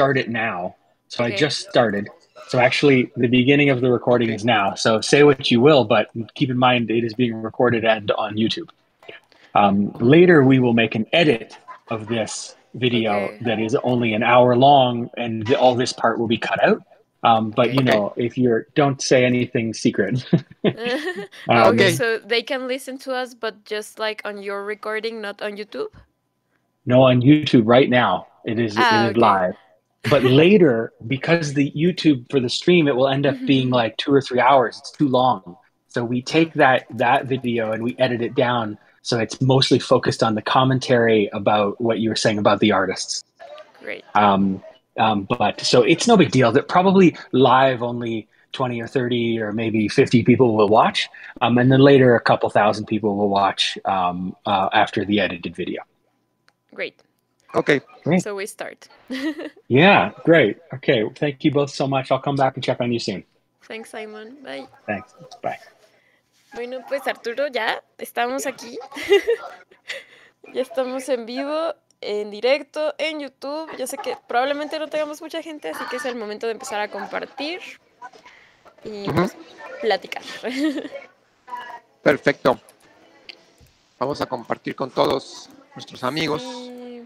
start it now. So I Okay. just started. So actually, the beginning of the recording is now. So say what you will, but keep in mind it is being recorded and on YouTube. Ujú. Later, we will make an edit of this video Okay. that is only an hour long, and all this part will be cut out. But Okay. you Ok, know, if you're, don't say anything secret. Oh, ok. okay, um, so they can listen to us, but just like on your recording, not on YouTube? no, on YouTube right now, it Ah, is okay. live. But later, because the YouTube for the stream, it will end up being like 2 or 3 hours. It's too long. So we Mm, take that video and we edit it down so it's mostly focused on the commentary about what you were saying about the artists. Great. Um, but so it's no big deal. That probably live only 20 or 30 or maybe 50 people will watch. And then later a couple thousand people will watch after the edited video. Great. ok, Great. So we start. Yeah, great. Okay. Thank you both so much. I'll come back and check on you soon. Thanks, Simon. Bye. Thanks. Bye. Bueno, pues Arturo, ya estamos aquí. Ya estamos en vivo, en directo, en YouTube. Yo sé que probablemente no tengamos mucha gente, así que es el momento de empezar a compartir y ujú, pues platicar. perfecto. Vamos a compartir con todos nuestros amigos. Sí.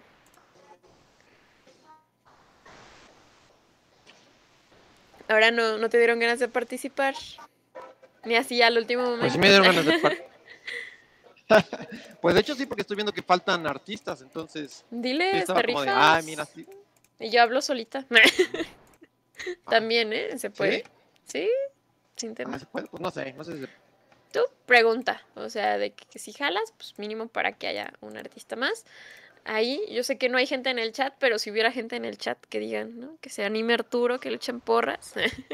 Ahora no te dieron ganas de participar. Ni así al último Pues momento. sí me dieron ganas de Pues de hecho sí, porque estoy viendo que faltan artistas, entonces sí Dile, estaba ¿te como de, rifas? mira, sí. Y yo hablo solita. Ah, También, ¿Se puede? ¿sí? Sí, sin tema. ¿Se puede? Pues no sé, no sé si Tú pregunta, o sea, de que si jalas, pues mínimo para que haya un artista más. Ahí, yo sé que no hay gente en el chat, pero si hubiera gente en el chat que digan, ¿no? Que se anime Arturo, que le echen porras.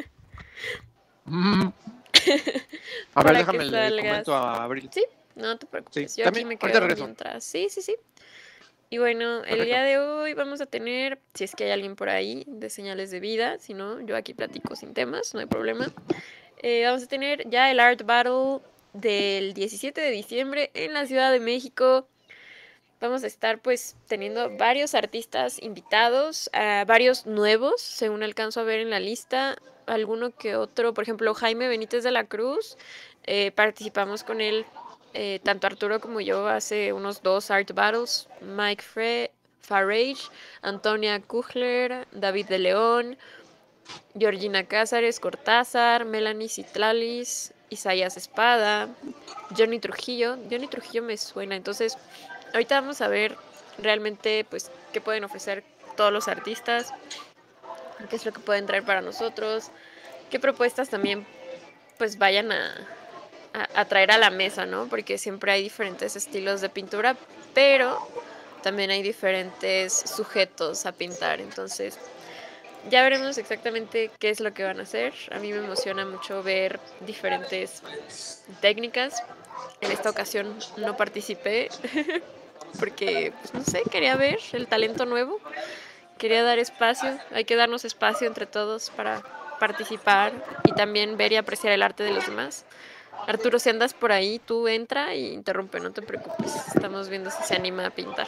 Mm, A ver, Para que déjame le salgas. comento a Abril. Sí, no te Sí, preocupes. Yo aquí también, me ahorita quedo regreso. mientras. Sí, sí, sí. Y bueno, el Perfecto. día de hoy vamos a tener, si es que hay alguien por ahí, de señales de vida. Si no, yo aquí platico sin temas, no hay problema. Vamos a tener ya el Art Battle del 17 de diciembre en la Ciudad de México. Vamos a estar pues teniendo varios artistas invitados, varios nuevos, según alcanzo a ver en la lista, alguno que otro, por ejemplo Jaime Benítez de la Cruz, participamos con él, tanto Arturo como yo, hace unos 2 Art Battles, Mike Farage, Antonia Kuchler, David de León, Georgina Cázares Cortázar, Melanie Citlalis, Isaías Espada, Johnny Trujillo me suena, entonces ahorita vamos a ver realmente pues qué pueden ofrecer todos los artistas, qué es lo que pueden traer para nosotros, qué propuestas también pues vayan a traer a la mesa, ¿no? Porque siempre hay diferentes estilos de pintura, pero también hay diferentes sujetos a pintar, entonces ya veremos exactamente qué es lo que van a hacer. A mí me emociona mucho ver diferentes técnicas. En esta ocasión no participé porque, pues no sé, quería ver el talento nuevo. Quería dar espacio. Hay que darnos espacio entre todos para participar y también ver y apreciar el arte de los demás. Arturo, si andas por ahí, tú entra y interrumpe, no te preocupes. Estamos viendo si se anima a pintar.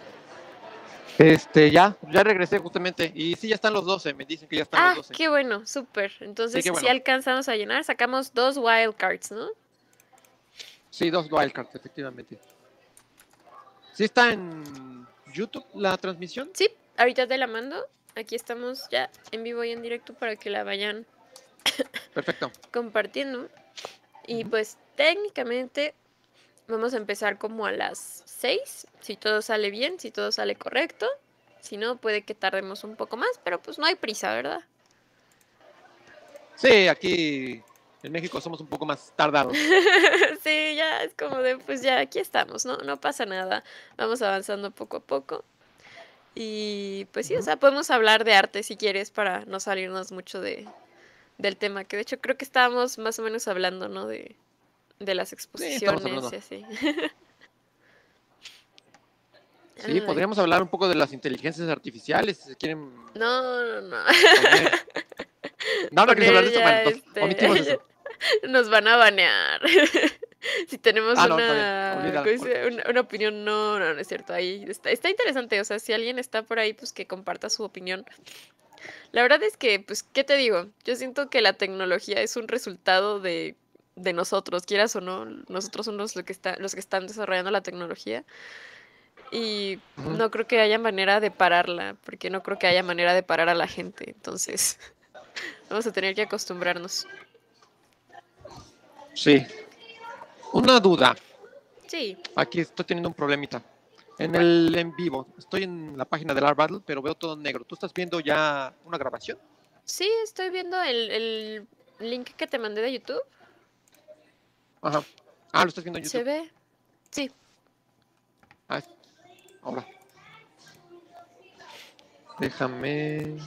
Ya regresé justamente. Y sí, ya están los 12, me dicen que ya están los Ah, 12. qué bueno, súper. Sí, Entonces, qué si bueno. alcanzamos a llenar, sacamos 2 wildcards, ¿no? Sí, 2 wildcards, efectivamente. ¿Sí está en YouTube la transmisión? Sí, ahorita te la mando. Aquí estamos ya en vivo y en directo para que la vayan Perfecto. compartiendo. Y Ujú. pues técnicamente vamos a empezar como a las 6, si todo sale bien, si todo sale correcto. Si no, puede que tardemos un poco más, pero pues no hay prisa, ¿verdad? Sí, aquí en México somos un poco más tardados. Sí, ya es como de, pues ya aquí estamos, ¿no? No pasa nada. Vamos avanzando poco a poco. Y pues sí, o Ujú. sea, podemos hablar de arte si quieres para no salirnos mucho del tema, que de hecho creo que estábamos más o menos hablando, ¿no? De las Sí, estamos exposiciones hablando. y así. Sí, Ay, podríamos hablar un poco de las inteligencias artificiales, si se quieren no. poner. No, no quieres hablar de Poner eso, ya bueno, entonces omitimos eso. nos van a banear. Si tenemos Ah, no, está bien, olvídalo. una opinión, no es cierto. Ahí está interesante. O sea, si alguien está por ahí, pues que comparta su opinión La verdad es que, pues, ¿qué te digo? Yo siento que la tecnología es un resultado de nosotros, quieras o no, nosotros somos los que están desarrollando la tecnología y Ujú. no creo que haya manera de pararla, porque no creo que haya manera de parar a la gente, entonces vamos a tener que acostumbrarnos. Sí. Una duda. Sí, Aquí estoy teniendo un problemita. En ¿cuál? el en vivo, estoy en la página del Art Battle, pero veo todo negro. ¿Tú estás viendo ya una grabación? Sí, estoy viendo el link que te mandé de YouTube. Ajá. Ah, lo estás viendo en ¿Se YouTube. ve? Sí. Ah, ahora. Déjame.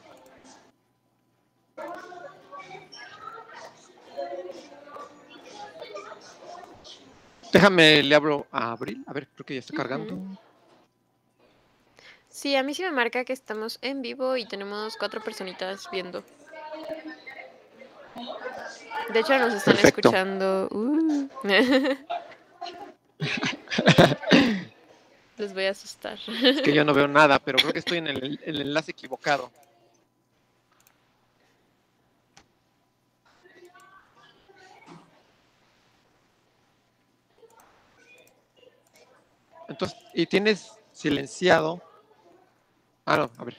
Déjame, le abro a Abril. A ver, creo que ya está cargando. Ujú. Sí, a mí sí me marca que estamos en vivo y tenemos 4 personitas viendo. De hecho, nos están Perfecto. escuchando. Les voy a asustar. Es que yo no veo nada, pero creo que estoy en el enlace equivocado. Entonces, y tienes silenciado. Ah, no, a ver.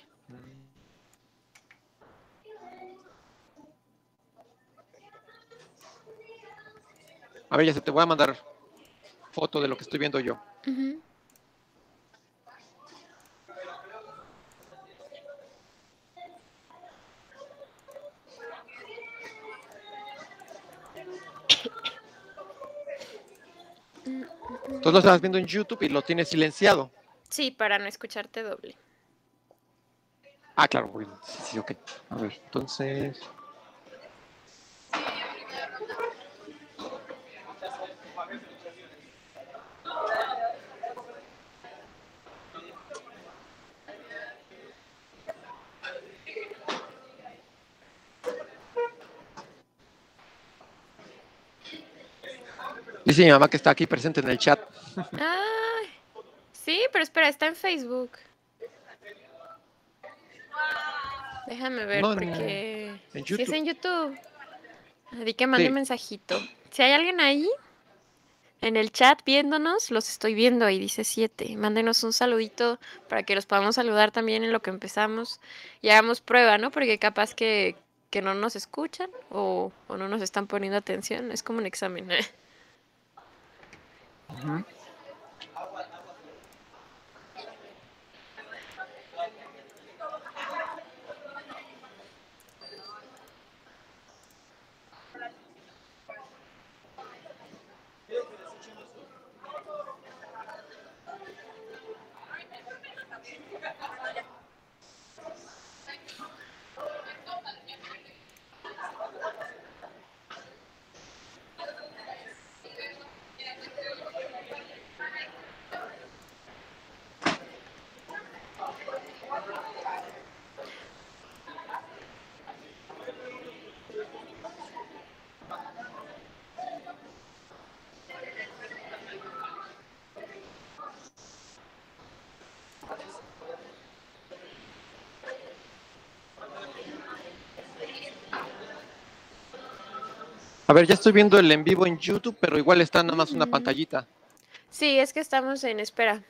A ver, ya se te voy a mandar foto de lo que estoy viendo yo. Ujú. Mm, Entonces lo estabas viendo en YouTube y lo tienes silenciado. Sí, para no escucharte doble. Ah, claro, bueno, sí, sí, ok. A ver, entonces. Dice mi mamá que está aquí presente en el chat. Ay, sí, pero espera, está en Facebook. Déjame ver, No, porque en si es YouTube. en YouTube, di que mande Sí. mensajito. Si hay alguien ahí en el chat viéndonos, los estoy viendo, ahí dice 7. Mándenos un saludito para que los podamos saludar también en lo que empezamos y hagamos prueba, ¿no? Porque capaz que no nos escuchan o no nos están poniendo atención. Es como un examen. Ujú. A ver, ya estoy viendo el en vivo en YouTube, pero igual está nada más una Ujú. pantallita. Sí, es que estamos en espera.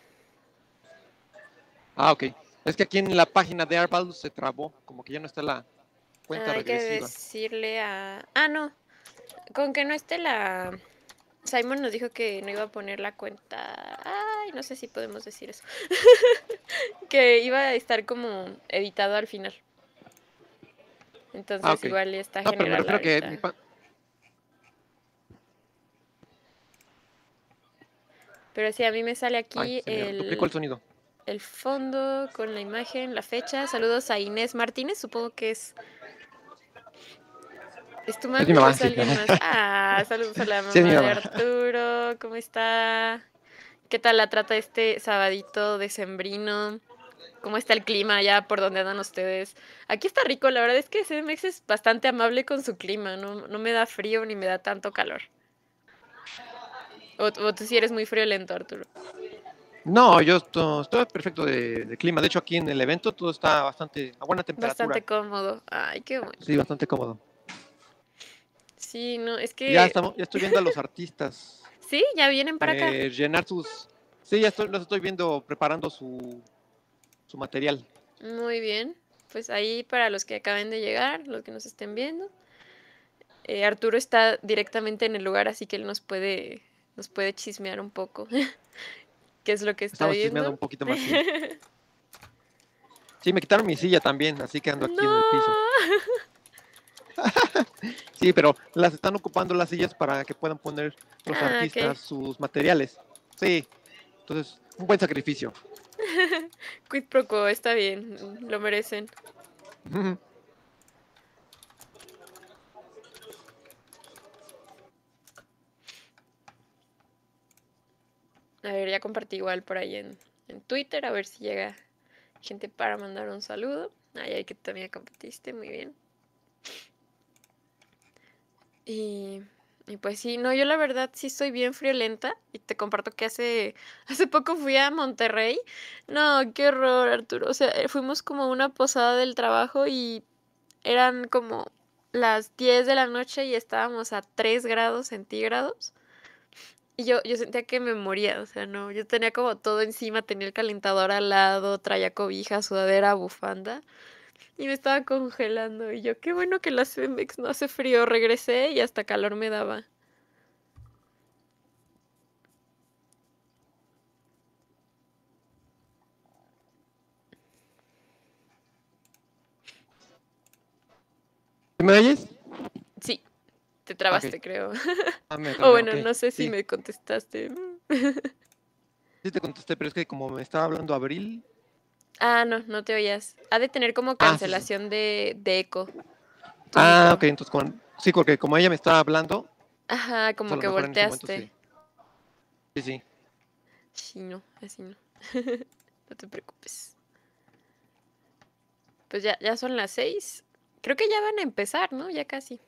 Ah, ok. Es que aquí en la página de Arbal se trabó, como que ya no está la cuenta Hay que regresiva. decirle a... Ah, no, con que no esté la... Simon nos dijo que no iba a poner la cuenta. Ay, no sé si podemos decir eso. Que iba a estar como editado al final. Ah, Entonces ok. igual está No, pero me general refiero que ahorita. Pero sí, a mí me sale Ay, aquí se me duplicó el sonido. el fondo con la imagen, la fecha. Saludos a Inés Martínez, supongo que ¿es tu Es mami mi o mamá, es sí. alguien más? Ah, saludos a la Sí, es mi mamá de mamá. Arturo. ¿Cómo está? ¿Qué tal la trata este sabadito decembrino? ¿Cómo está el clima allá por donde andan ustedes? Aquí está rico, la verdad es que CDMX es bastante amable con su clima, no me da frío ni me da tanto calor. O tú sí eres muy friolento, Arturo. No, yo estoy perfecto de clima. De hecho, aquí en el evento todo está bastante a buena Bastante temperatura. cómodo. Ay, qué bueno. Sí, bastante cómodo. Sí, no, es Ya que estamos, ya estoy viendo a los artistas sí, ya vienen para acá. llenar sus. Sí, los estoy viendo preparando su material. Muy bien. Pues ahí para los que acaben de llegar, los que nos estén viendo. Arturo está directamente en el lugar, así que él nos puede chismear un poco qué es lo que está Estamos chismeando viendo. un poquito más, sí. Sí, me quitaron mi silla también, así que ando aquí en el piso. No. Sí, pero las están ocupando las sillas para que puedan poner los Ah, ok. artistas sus materiales. Sí, entonces, un buen sacrificio. Quid pro quo, está bien, lo merecen. A ver, ya compartí igual por ahí en Twitter, a ver si llega gente para mandar un saludo. Ay, ay, que también compartiste, muy bien. Y, y pues sí, no, yo la verdad sí soy bien friolenta y te comparto que hace poco fui a Monterrey. No, qué horror, Arturo. O sea, fuimos como a una posada del trabajo y eran como las 10 de la noche y estábamos a 3 grados centígrados. Y yo sentía que me moría, o sea, no, yo tenía como todo encima, tenía el calentador al lado, traía cobija, sudadera, bufanda, y me estaba congelando. Y yo, qué bueno que la CEMEX no hace frío. Regresé y hasta calor me daba. ¿Me oyes? Sí, te Ok, trabaste, creo. me O trabé, ok. bueno, no sé si Sí, me contestaste. sí te contesté, pero es que como me estaba hablando Abril. Ah, no, no te oías. Ha de tener como Ah, sí, sí. cancelación de eco tu Ah, micro. ok, entonces sí, porque como ella me estaba hablando, Ajá, pues a como lo que mejor en ese momento sí. volteaste. Sí, sí. Sí, no, así no. No te preocupes. Pues ya son las 6. Creo que ya van a empezar, ¿no? Ya casi.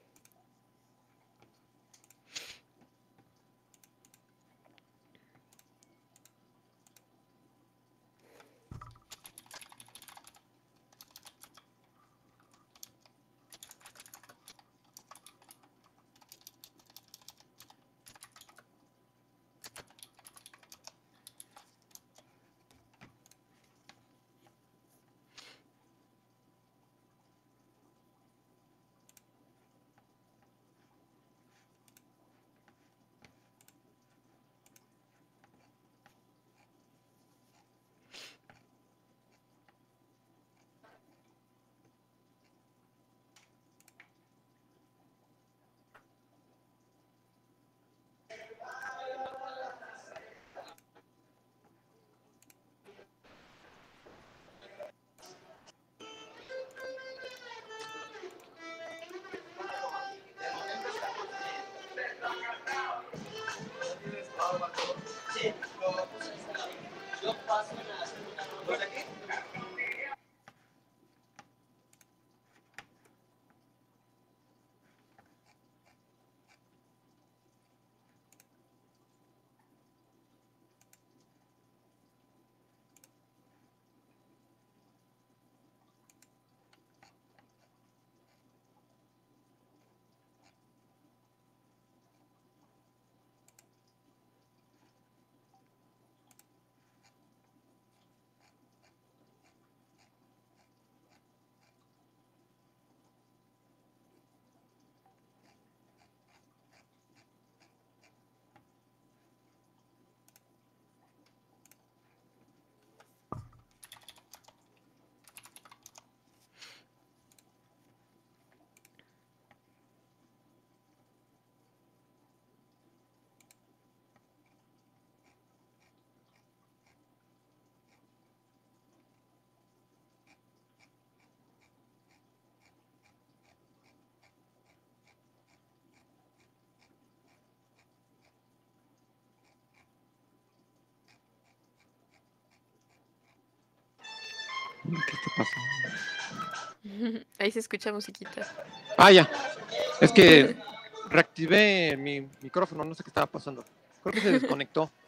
¿Qué está pasando? Ahí se escucha musiquita. Ah, ya. Es que reactivé mi micrófono, no sé qué estaba pasando. Creo que se desconectó.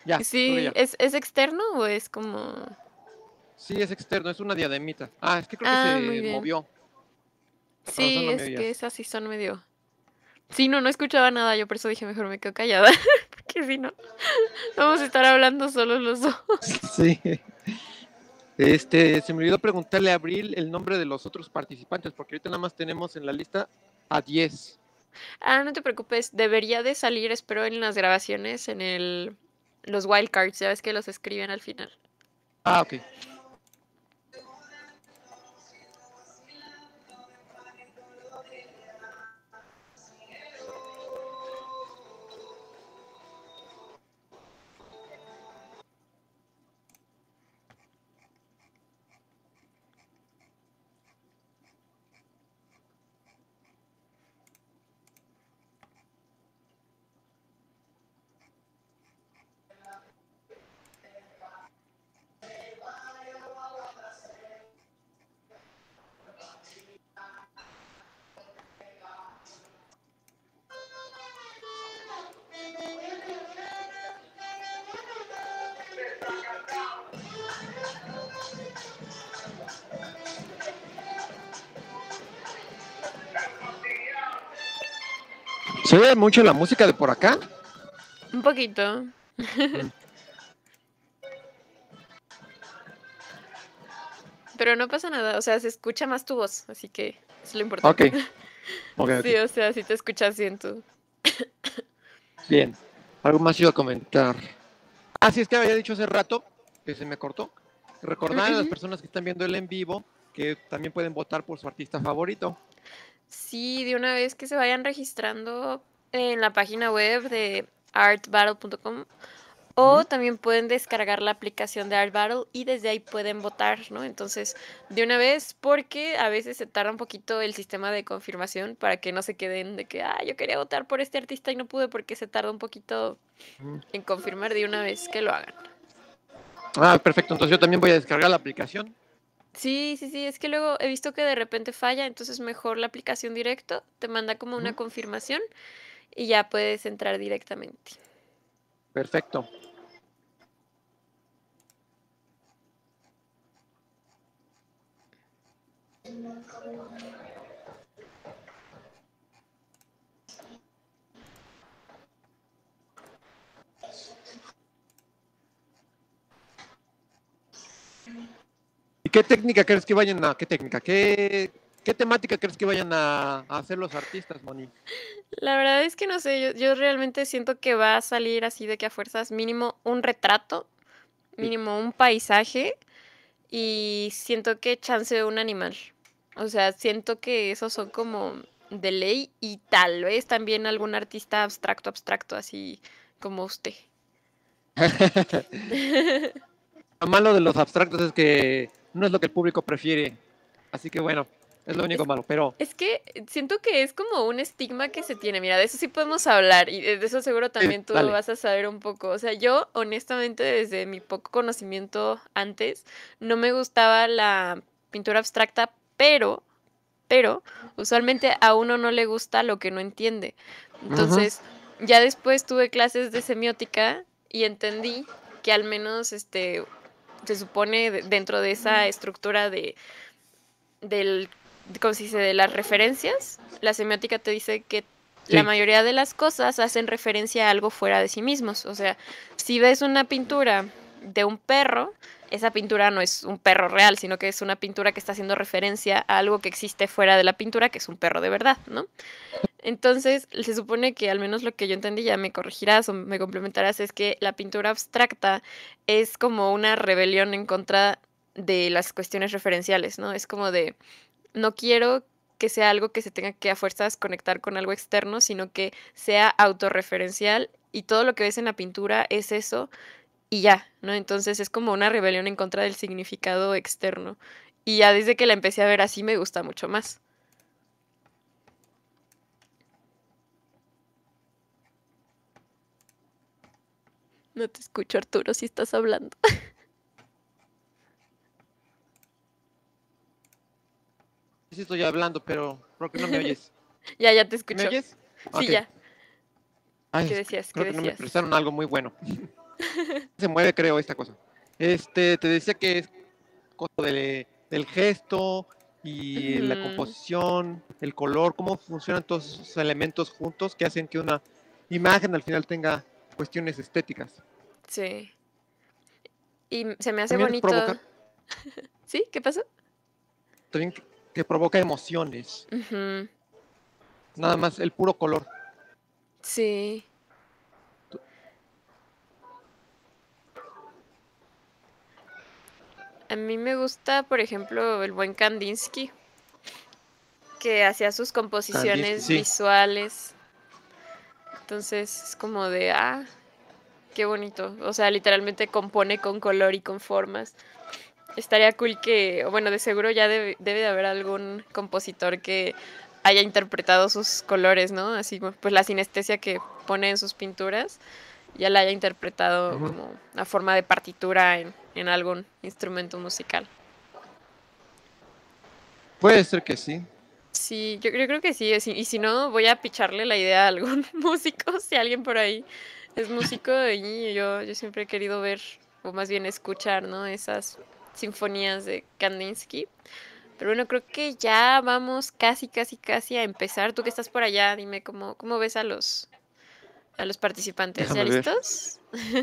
Ya, creo que Sí, ya. ¿es externo o es como...? Sí, es externo, es una diademita. Ah, es que creo que Ah, muy se bien. movió. Con razón Sí, no me es que oías. esas sí son medio... Sí, no escuchaba nada, yo por eso dije mejor me quedo callada, porque si no, vamos a estar hablando solos los dos. Sí. Se me olvidó preguntarle a Abril el nombre de los otros participantes, porque ahorita nada más tenemos en la lista a 10. Ah, no te preocupes, debería de salir, espero, en las grabaciones, los wildcards, ya ves que los escriben al final. Ah, ok. ¿Se oye mucho la música de por acá? Un poquito. Pero no pasa nada, o sea, se escucha más tu voz, así que es lo Ok, importante. ok, ok. Sí, o sea, si te escuchas bien tú. Bien. Algo más iba a comentar. Ah, sí, es que había dicho hace rato que se me cortó. Recordar a las Ujú. personas que están viendo el en vivo que también pueden votar por su artista favorito. Sí, de una vez que se vayan registrando en la página web de artbattle.com o Ujú. también pueden descargar la aplicación de Art Battle y desde ahí pueden votar, ¿no? Entonces, de una vez, porque a veces se tarda un poquito el sistema de confirmación para que no se queden de que, yo quería votar por este artista y no pude porque se tarda un poquito Ujú. en confirmar de una vez que lo hagan. Ah, perfecto. Entonces yo también voy a descargar la aplicación. Sí, sí, sí, es que luego he visto que de repente falla, entonces mejor la aplicación directo te manda como una Ujú. confirmación y ya puedes entrar directamente. Perfecto. ¿Y qué técnica crees que vayan a, qué técnica, qué temática crees que vayan a hacer los artistas, Moni? La verdad es que no sé, yo realmente siento que va a salir así de que a fuerzas mínimo un retrato, Sí. mínimo un paisaje y siento que chance un animal. O sea, siento que esos son como de ley y tal vez también algún artista abstracto, así como usted. Lo malo de los abstractos es que no es lo que el público prefiere. Así que bueno, es lo único Es, malo. Pero es que siento que es como un estigma que se tiene. Mira, de eso sí podemos hablar y de eso seguro también tú dale. vas a saber un poco. O sea, yo honestamente desde mi poco conocimiento antes no me gustaba la pintura abstracta, pero usualmente a uno no le gusta lo que no entiende. Ujú. Entonces, ya después tuve clases de semiótica y entendí que al menos se supone dentro de esa estructura del, ¿cómo se dice? De las referencias, la semiótica te dice que la Sí. mayoría de las cosas hacen referencia a algo fuera de sí mismos. O sea, si ves una pintura de un perro, esa pintura no es un perro real, sino que es una pintura que está haciendo referencia a algo que existe fuera de la pintura, que es un perro de verdad, ¿no? Entonces, se supone que al menos lo que yo entendí, ya me corregirás o me complementarás, es que la pintura abstracta es como una rebelión en contra de las cuestiones referenciales, ¿no? Es como de, no quiero que sea algo que se tenga que a fuerzas conectar con algo externo, sino que sea autorreferencial y todo lo que ves en la pintura es eso y ya, ¿no? Entonces es como una rebelión en contra del significado externo. Y ya desde que la empecé a ver así me gusta mucho más. No te escucho, Arturo, si estás hablando. Sí estoy hablando, pero creo que no me oyes. Ya te ¿Me escucho. oyes? Sí, Ok. ya. Ay, ¿Qué decías? ¿Qué creo que no me decías? prestaron algo muy bueno. Se mueve, creo, esta cosa. Te decía que es cosa del gesto y la Ujú, composición, el color, cómo funcionan todos esos elementos juntos que hacen que una imagen al final tenga cuestiones estéticas. sí. Y se me hace También provoca, bonito. ¿Sí? ¿Qué pasó? también que provoca emociones, Ujú, nada más el puro color. sí. A mí me gusta, por ejemplo, el buen Kandinsky, que hacía sus Kandinsky, composiciones sí. visuales. Entonces es como de, qué bonito. O sea, literalmente compone con color y con formas. Estaría cool que, o bueno, de seguro ya debe de haber algún compositor que haya interpretado sus colores, ¿no? Así pues la sinestesia que pone en sus pinturas, ya la haya interpretado Ujú. como a forma de partitura en algún instrumento musical. Puede ser que sí. Sí, yo creo que sí, y si no, voy a picharle la idea a algún músico, si alguien por ahí es músico, y yo siempre he querido ver, o más bien escuchar, ¿no? Esas sinfonías de Kandinsky. Pero bueno, creo que ya vamos casi, casi, casi a empezar. Tú que estás por allá, dime cómo ves a los participantes. ¿Ya Déjame ver. listos?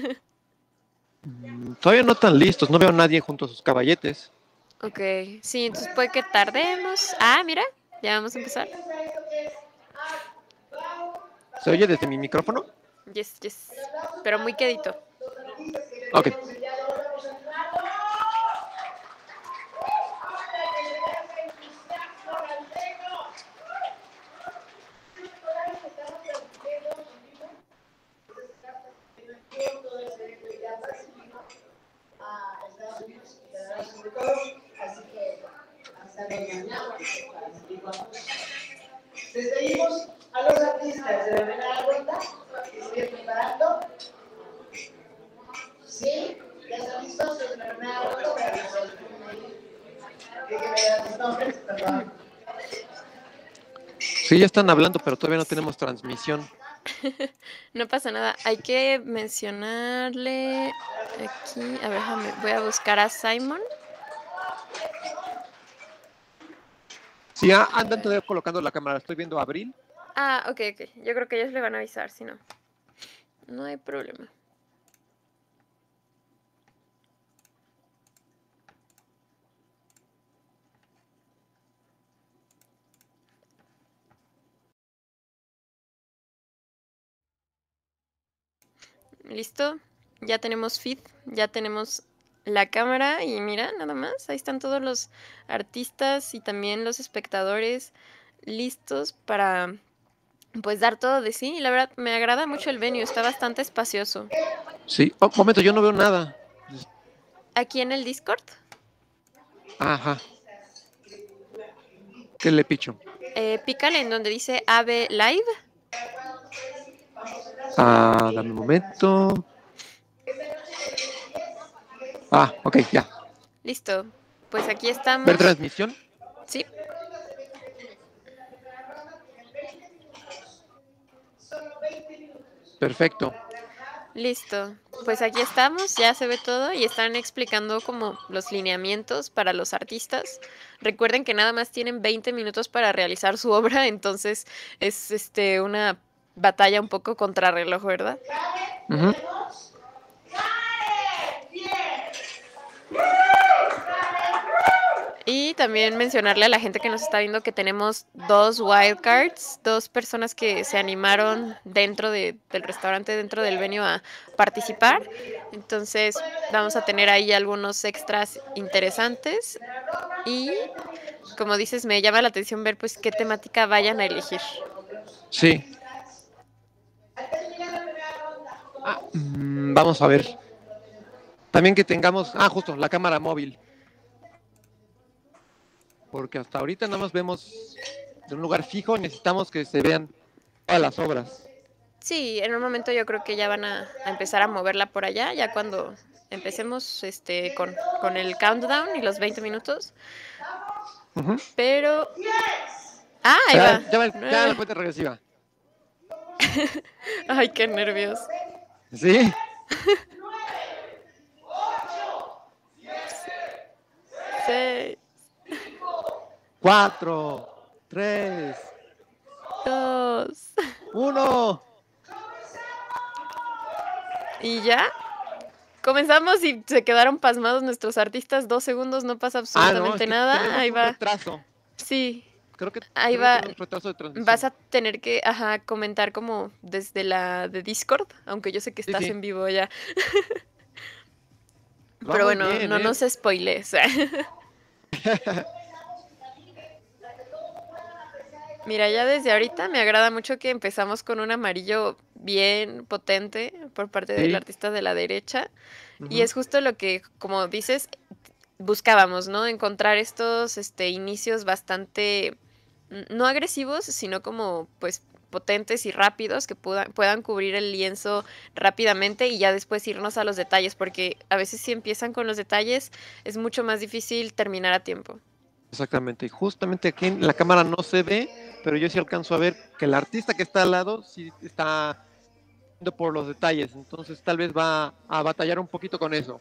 Todavía no tan listos, no veo a nadie junto a sus caballetes. Ok, sí, entonces puede que tardemos. Mira, ya vamos a empezar. ¿Se oye desde mi micrófono? Yes, yes. Pero muy quedito. Ok. Despedimos a los artistas de la primera ronda que se vienen preparando. ¿Sí? ¿Ya están listos? En la primera ronda para que me dan sus nombres, perdón. Sí, ya están hablando, pero todavía no tenemos transmisión. No pasa nada. Hay que mencionarle aquí. A ver, voy a buscar a Simon. Sí, andan todavía colocando la cámara. Estoy viendo a Abril. Ok, ok. Yo creo que ellos le van a avisar, si no. No hay problema. ¿Listo? Ya tenemos feed, ya tenemos la cámara y mira, nada más, ahí están todos los artistas y también los espectadores listos para pues dar todo de sí. Y la verdad me agrada mucho el venue, está bastante espacioso. Sí. Oh, momento, yo no veo nada. Aquí en el Discord, Ajá. ¿Qué le picho? pícale en donde dice AVE Live. Dame un momento. Ok, ya. Listo, pues aquí ¿Ver estamos. transmisión? Sí, Perfecto. listo. Pues aquí estamos, ya se ve todo y están explicando como los lineamientos para los artistas. Recuerden que nada más tienen 20 minutos para realizar su obra, entonces es una batalla un poco contrarreloj, ¿verdad? Ujú. Y también mencionarle a la gente que nos está viendo que tenemos 2 wildcards, 2 personas que se animaron dentro del restaurante, dentro del venue a participar. Entonces vamos a tener ahí algunos extras interesantes. Y como dices, me llama la atención ver pues qué temática vayan a elegir. Sí. Vamos a ver. También que tengamos, justo, la cámara móvil. Porque hasta ahorita nada más vemos de un lugar fijo, necesitamos que se vean todas las obras. Sí, en un momento yo creo que ya van a empezar a moverla por allá, ya cuando empecemos con el countdown y los 20 minutos. Ujú. Pero... ahí va. Ya la cuenta regresiva. Ay, qué nervios. Sí. 6, 4, 3, 2. 1. Y ya. Comenzamos y se quedaron pasmados nuestros artistas. 2 segundos, no pasa No, es absolutamente que nada. tenemos Ahí un va. retraso. Sí, Creo que ahí va. tenemos retraso de transmisión. Vas a tener que, comentar como desde la de Discord, aunque yo sé que Sí, estás sí. en vivo ya. Va Pero muy bueno, bien, no nos spoilees. Mira, ya desde ahorita me agrada mucho que empezamos con un amarillo bien potente por parte del Sí. artista de la derecha. Y Ujú. es justo lo que, como dices, buscábamos, ¿no? Encontrar estos inicios bastante, no agresivos, sino como pues potentes y rápidos que puedan cubrir el lienzo rápidamente y ya después irnos a los detalles, porque a veces si empiezan con los detalles es mucho más difícil terminar a tiempo. Exactamente. Y justamente aquí en la cámara no se ve, pero yo sí alcanzo a ver que el artista que está al lado sí está yendo por los detalles. Entonces tal vez va a batallar un poquito con eso.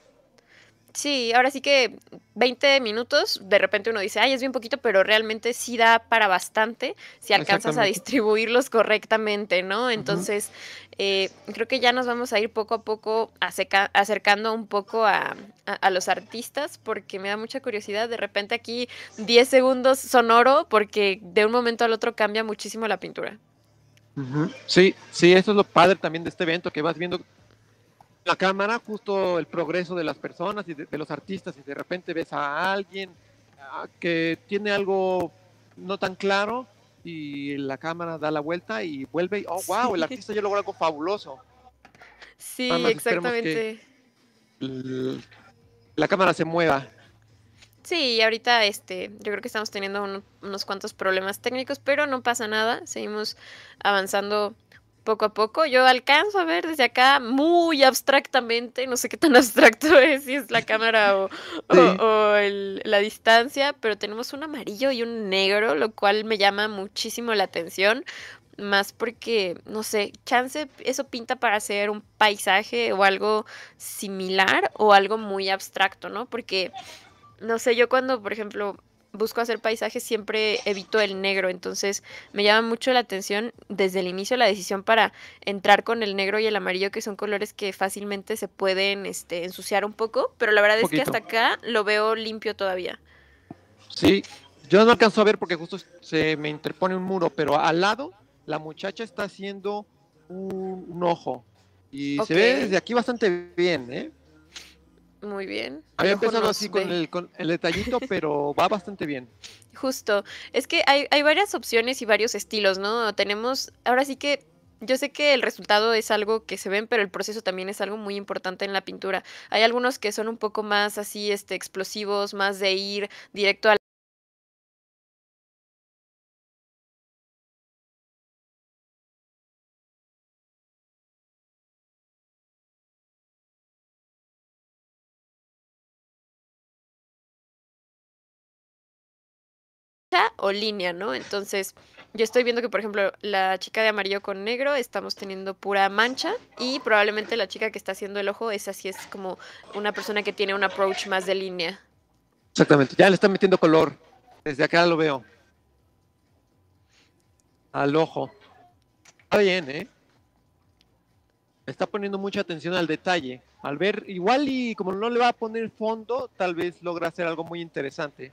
Sí, ahora sí que 20 minutos, de repente uno dice, ay, es bien poquito, pero realmente sí da para bastante si alcanzas a Exactamente. distribuirlos correctamente, ¿no? Ujú. Entonces, creo que ya nos vamos a ir poco a poco acercando un poco a los artistas, porque me da mucha curiosidad. De repente aquí 10 segundos son oro, porque de un momento al otro cambia muchísimo la pintura. Ujú. Sí, sí, eso es lo padre también de este evento, que vas viendo la cámara justo el progreso de las personas y de los artistas, y de repente ves a alguien que tiene algo no tan claro y la cámara da la vuelta y vuelve y, oh, wow, el artista ya logró algo fabuloso. Nada Sí, más esperemos que exactamente. la cámara se mueva. Sí, ahorita yo creo que estamos teniendo unos cuantos problemas técnicos, pero no pasa nada, seguimos avanzando poco a poco. Yo alcanzo a ver desde acá muy abstractamente, no sé qué tan abstracto es, si es la cámara o, Sí. la distancia, pero tenemos un amarillo y un negro, lo cual me llama muchísimo la atención, más porque, no sé, chance eso pinta para hacer un paisaje o algo similar o algo muy abstracto, ¿no? Porque no sé, yo cuando, por ejemplo, busco hacer paisajes siempre evito el negro, entonces me llama mucho la atención desde el inicio la decisión para entrar con el negro y el amarillo, que son colores que fácilmente se pueden ensuciar un poco, pero la verdad Un es que poquito. hasta acá lo veo limpio todavía. Sí, yo no alcanzo a ver porque justo se me interpone un muro, pero al lado la muchacha está haciendo un ojo y se Ok, ve desde aquí bastante bien, ¿eh? muy bien. El Había ojo empezado nos así ve. con el detallito, pero va bastante bien. Justo, es que hay varias opciones y varios estilos, ¿no? Tenemos, ahora sí que yo sé que el resultado es algo que se ven, pero el proceso también es algo muy importante en la pintura. Hay algunos que son un poco más así, explosivos, más de ir directo al o línea, ¿no? Entonces, yo estoy viendo que, por ejemplo, la chica de amarillo con negro estamos teniendo pura mancha y probablemente la chica que está haciendo el ojo, esa sí es como una persona que tiene un approach más de línea. Exactamente, ya le está metiendo color. Desde acá lo veo. Al ojo. Está bien, ¿eh? Está poniendo mucha atención al detalle. Al ver, igual y como no le va a poner fondo, tal vez logra hacer algo muy interesante.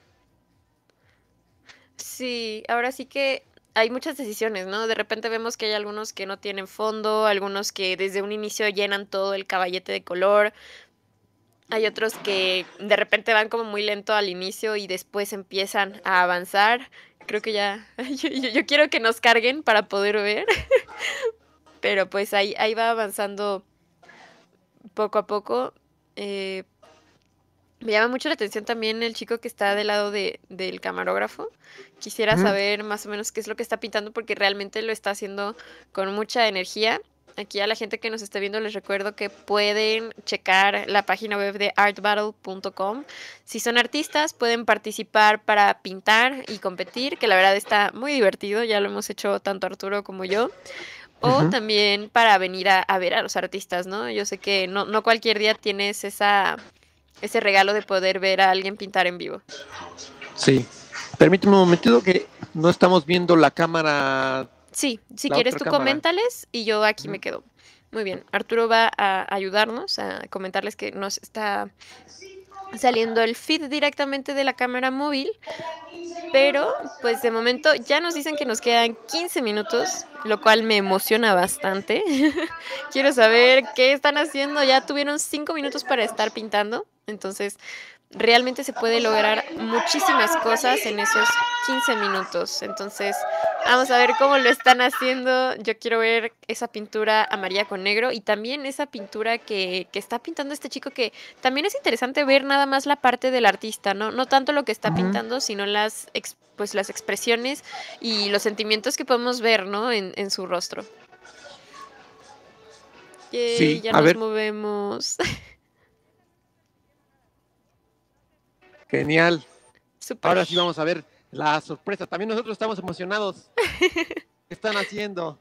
Sí, ahora sí que hay muchas decisiones, ¿no? De repente vemos que hay algunos que no tienen fondo, algunos que desde un inicio llenan todo el caballete de color, hay otros que de repente van como muy lento al inicio y después empiezan a avanzar. Creo que ya, yo quiero que nos carguen para poder ver, pero pues ahí va avanzando poco a poco. Eh, Me llama mucho la atención también el chico que está del lado del camarógrafo. Quisiera Ujú. saber más o menos qué es lo que está pintando porque realmente lo está haciendo con mucha energía. Aquí a la gente que nos esté viendo les recuerdo que pueden checar la página web de artbattle.com. Si son artistas pueden participar para pintar y competir, que la verdad está muy divertido, ya lo hemos hecho tanto Arturo como yo. O Ujú. también para venir a ver a los artistas, ¿no? Yo sé que no cualquier día tienes ese regalo de poder ver a alguien pintar en vivo. Sí. Permíteme un momentito que no estamos viendo la cámara, Sí, si la quieres otra tú cámara. coméntales y yo aquí Ujú. me quedo. Muy bien, Arturo va a ayudarnos a comentarles que nos está saliendo el feed directamente de la cámara móvil, pero pues de momento ya nos dicen que nos quedan 15 minutos, lo cual me emociona bastante. Quiero saber qué están haciendo. Ya tuvieron 5 minutos para estar pintando, entonces realmente se puede lograr muchísimas cosas en esos 15 minutos. Entonces, vamos a ver cómo lo están haciendo. Yo quiero ver esa pintura amarilla con negro y también esa pintura que está pintando este chico, que también es interesante ver nada más la parte del artista, ¿no? No tanto lo que está Ujú. pintando, sino pues las expresiones y los sentimientos que podemos ver, ¿no? En su rostro. Yay, Sí, ya a nos ver, movemos. genial. Súper. Ahora sí vamos a ver la sorpresa. También nosotros estamos emocionados. ¿Qué están haciendo?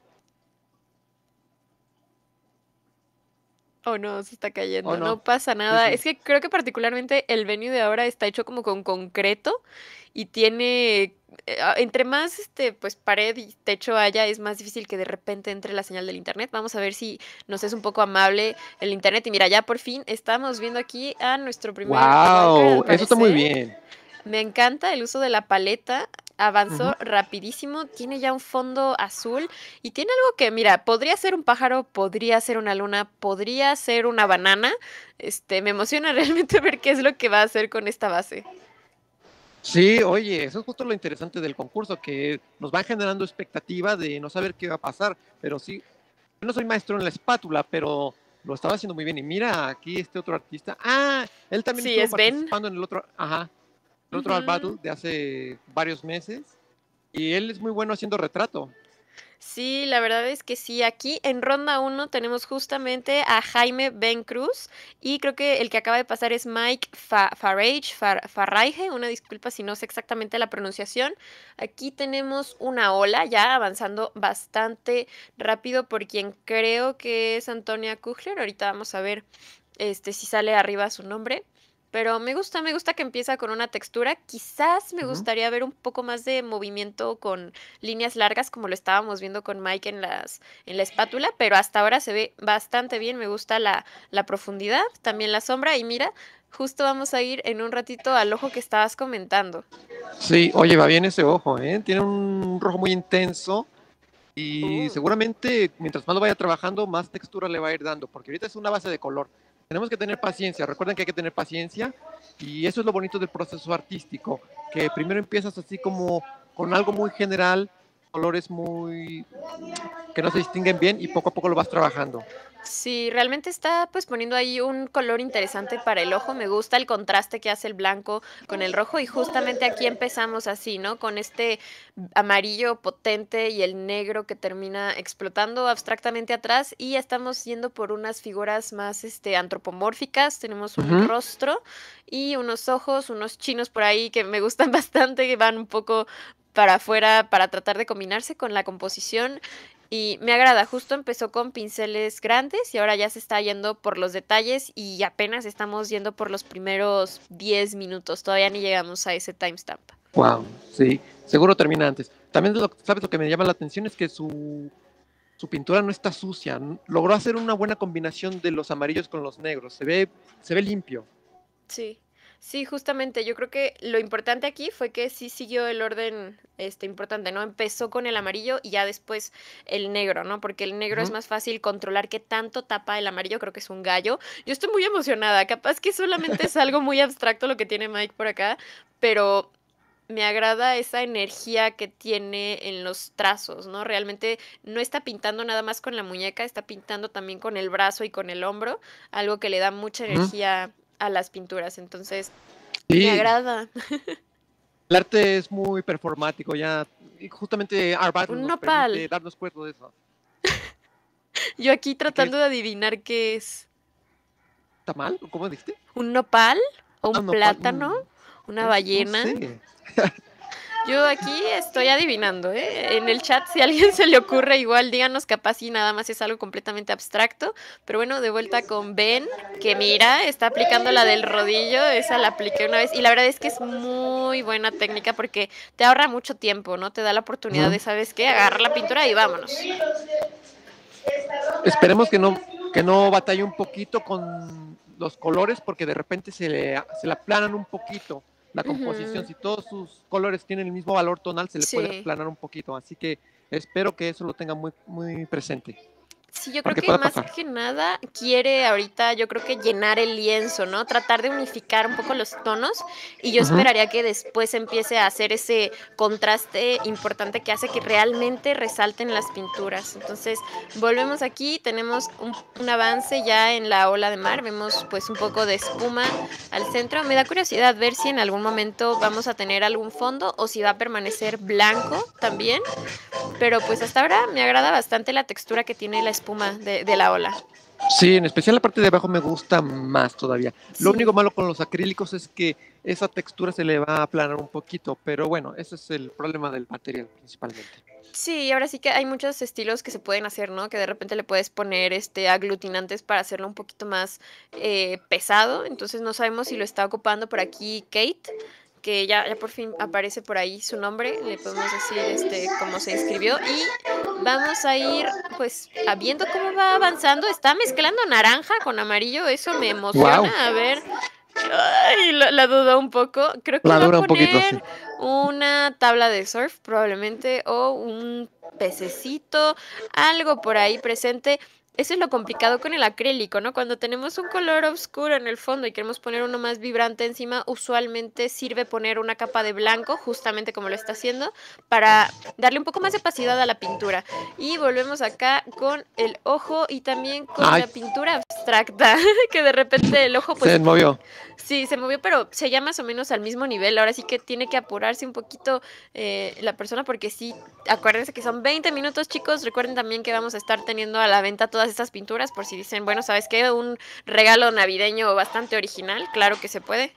Oh no, se está ¿O cayendo. no? No pasa Sí, nada. sí. Es que creo que particularmente el venue de ahora está hecho como con concreto y tiene entre más pues pared y techo haya, es más difícil que de repente entre la señal del internet. Vamos a ver si nos es un poco amable el internet. Y mira, ya por fin estamos viendo aquí a nuestro primer wildcard, al ¡Wow! Eso está muy parecer. bien. Me encanta el uso de la paleta. Ujú. Avanzó rapidísimo, tiene ya un fondo azul y tiene algo que, mira, podría ser un pájaro, podría ser una luna, podría ser una banana. Me emociona realmente ver qué es lo que va a hacer con esta base. Sí, oye, eso es justo lo interesante del concurso, que nos va generando expectativa de no saber qué va a pasar. Pero sí, yo no soy maestro en la espátula, pero lo estaba haciendo muy bien. Y mira, aquí este otro artista. Ah, él también Sí, estuvo es Ben. participando en el otro, ajá, el otro Art Ujú. Battle de hace varios meses. Y él es muy bueno haciendo retrato. Sí, la verdad es que sí. Aquí en ronda 1 tenemos justamente a Jaime Ben Cruz y creo que el que acaba de pasar es Mike Farraige, una disculpa si no sé exactamente la pronunciación. Aquí tenemos una ola ya avanzando bastante rápido por quien creo que es Antonia Kugler. Ahorita vamos a ver si sale arriba su nombre. Pero me gusta que empieza con una textura. Quizás me Ujú. gustaría ver un poco más de movimiento con líneas largas como lo estábamos viendo con Mike en la espátula, pero hasta ahora se ve bastante bien, me gusta la profundidad, también la sombra y mira, justo vamos a ir en un ratito al ojo que estabas comentando. Sí, oye, va bien ese ojo, ¿eh? Tiene un rojo muy intenso y Uh, seguramente mientras más lo vaya trabajando, más textura le va a ir dando, porque ahorita es una base de color. Tenemos que tener paciencia, recuerden que hay que tener paciencia y eso es lo bonito del proceso artístico, que primero empiezas así como con algo muy general, colores muy que no se distinguen bien y poco a poco lo vas trabajando. Sí, realmente está pues poniendo ahí un color interesante para el ojo. Me gusta el contraste que hace el blanco con el rojo y justamente aquí empezamos así, ¿no? Con este amarillo potente y el negro que termina explotando abstractamente atrás y estamos yendo por unas figuras más antropomórficas. Tenemos un Ujú. rostro y unos ojos, unos chinos por ahí que me gustan bastante, que van un poco para afuera para tratar de combinarse con la composición. Y me agrada, justo empezó con pinceles grandes y ahora ya se está yendo por los detalles y apenas estamos yendo por los primeros 10 minutos. Todavía ni llegamos a ese timestamp. Wow, sí, seguro termina antes. También sabes lo que me llama la atención es que su pintura no está sucia. Logró hacer una buena combinación de los amarillos con los negros. Se ve limpio. Sí, sí, justamente. Yo creo que lo importante aquí fue que sí siguió el orden importante, ¿no? Empezó con el amarillo y ya después el negro, ¿no? Porque el negro es Ujú. más fácil controlar qué tanto tapa el amarillo, creo que es un gallo. Yo estoy muy emocionada, capaz que solamente es algo muy abstracto lo que tiene Mike por acá, pero me agrada esa energía que tiene en los trazos, ¿no? Realmente no está pintando nada más con la muñeca, está pintando también con el brazo y con el hombro, algo que le da mucha Ujú. energía a las pinturas. Entonces, me Sí, agrada. el arte es muy performático ya. Y justamente Art Battle Un nos nopal. permite darnos cuenta de eso. Yo aquí ¿Qué es? tratando de adivinar qué es. ¿Está mal? ¿Cómo dijiste? ¿Un nopal? ¿O Ah, un un nopal. plátano? ¿Una No ballena? sé. Yo aquí estoy adivinando, ¿eh? En el chat, si a alguien se le ocurre, igual díganos, capaz y nada más es algo completamente abstracto. Pero bueno, de vuelta con Ben, que mira, está aplicando la del rodillo, esa la apliqué una vez. Y la verdad es que es muy buena técnica porque te ahorra mucho tiempo, ¿no? Te da la oportunidad de, Ujú. ¿sabes qué? Agarrar la pintura y vámonos. Esperemos que no batalle un poquito con los colores porque de repente se le aplanan un poquito la composición. Ujú, Si todos sus colores tienen el mismo valor tonal, se le puede sí. aplanar un poquito. Así que espero que eso lo tenga muy presente. Sí, yo creo Porque que puede más pasar. que nada quiere ahorita, yo creo que llenar el lienzo, ¿no? Tratar de unificar un poco los tonos y yo Ujú. esperaría que después empiece a hacer ese contraste importante que hace que realmente resalten las pinturas. Entonces, volvemos aquí, tenemos un avance ya en la ola de mar, vemos pues un poco de espuma al centro. Me da curiosidad ver si en algún momento vamos a tener algún fondo o si va a permanecer blanco también. Pero pues hasta ahora me agrada bastante la textura que tiene la espuma de la ola. Sí, en especial la parte de abajo me gusta más todavía. Lo único Sí, malo con los acrílicos es que esa textura se le va a aplanar un poquito, pero bueno, ese es el problema del material principalmente. sí, ahora sí que hay muchos estilos que se pueden hacer, ¿no? Que de repente le puedes poner aglutinantes para hacerlo un poquito más pesado. Entonces no sabemos si lo está ocupando por aquí Kate, que ya por fin aparece por ahí su nombre. Le podemos decir cómo se inscribió. Y vamos a ir pues viendo cómo va avanzando. Está mezclando naranja con amarillo. Eso me Wow, emociona. A ver. Ay, la dudó un poco. Creo que la va a dura un poquito, sí. poner una tabla de surf probablemente o un pececito, algo por ahí presente. Eso es lo complicado con el acrílico, ¿no? Cuando tenemos un color oscuro en el fondo y queremos poner uno más vibrante encima, usualmente sirve poner una capa de blanco, justamente como lo está haciendo, para darle un poco más de opacidad a la pintura. Y volvemos acá con el ojo y también con Ay, la pintura abstracta, que de repente el ojo se pues movió. sí, se movió, pero seguía más o menos al mismo nivel. Ahora sí que tiene que apurarse un poquito la persona porque sí, acuérdense que son 20 minutos, chicos. Recuerden también que vamos a estar teniendo a la venta todas estas pinturas por si dicen, bueno, ¿sabes qué? Un regalo navideño bastante original. Claro que se puede.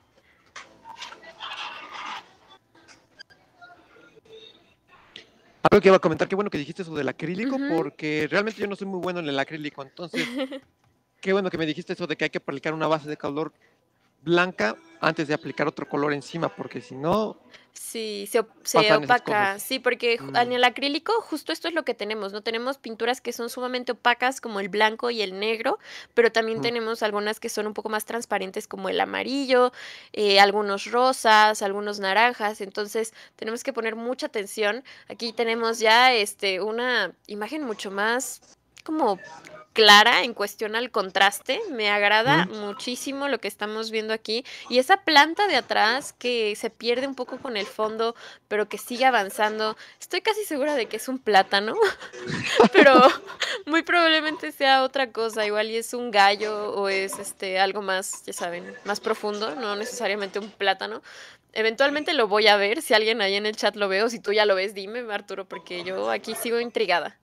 Algo que iba a comentar, qué bueno que dijiste eso del acrílico, Ujú. porque realmente yo no soy muy bueno en el acrílico, entonces, qué bueno que me dijiste eso de que hay que aplicar una base de color blanca antes de aplicar otro color encima, porque si no, Sí, se pasan esas opaca, cosas. sí, porque Mm, en el acrílico justo esto es lo que tenemos, ¿no? Tenemos pinturas que son sumamente opacas como el blanco y el negro, pero también mm. tenemos algunas que son un poco más transparentes como el amarillo, algunos rosas, algunos naranjas, entonces tenemos que poner mucha atención. Aquí tenemos ya una imagen mucho más como clara en cuestión al contraste. Me agrada Mm. muchísimo lo que estamos viendo aquí. Y esa planta de atrás que se pierde un poco con el fondo, pero que sigue avanzando. Estoy casi segura de que es un plátano, pero muy probablemente sea otra cosa. Igual y es un gallo o es algo más, ya saben, más profundo, no necesariamente un plátano. Eventualmente lo voy a ver, si alguien ahí en el chat lo ve o si tú ya lo ves, dime, Arturo, porque yo aquí sigo intrigada.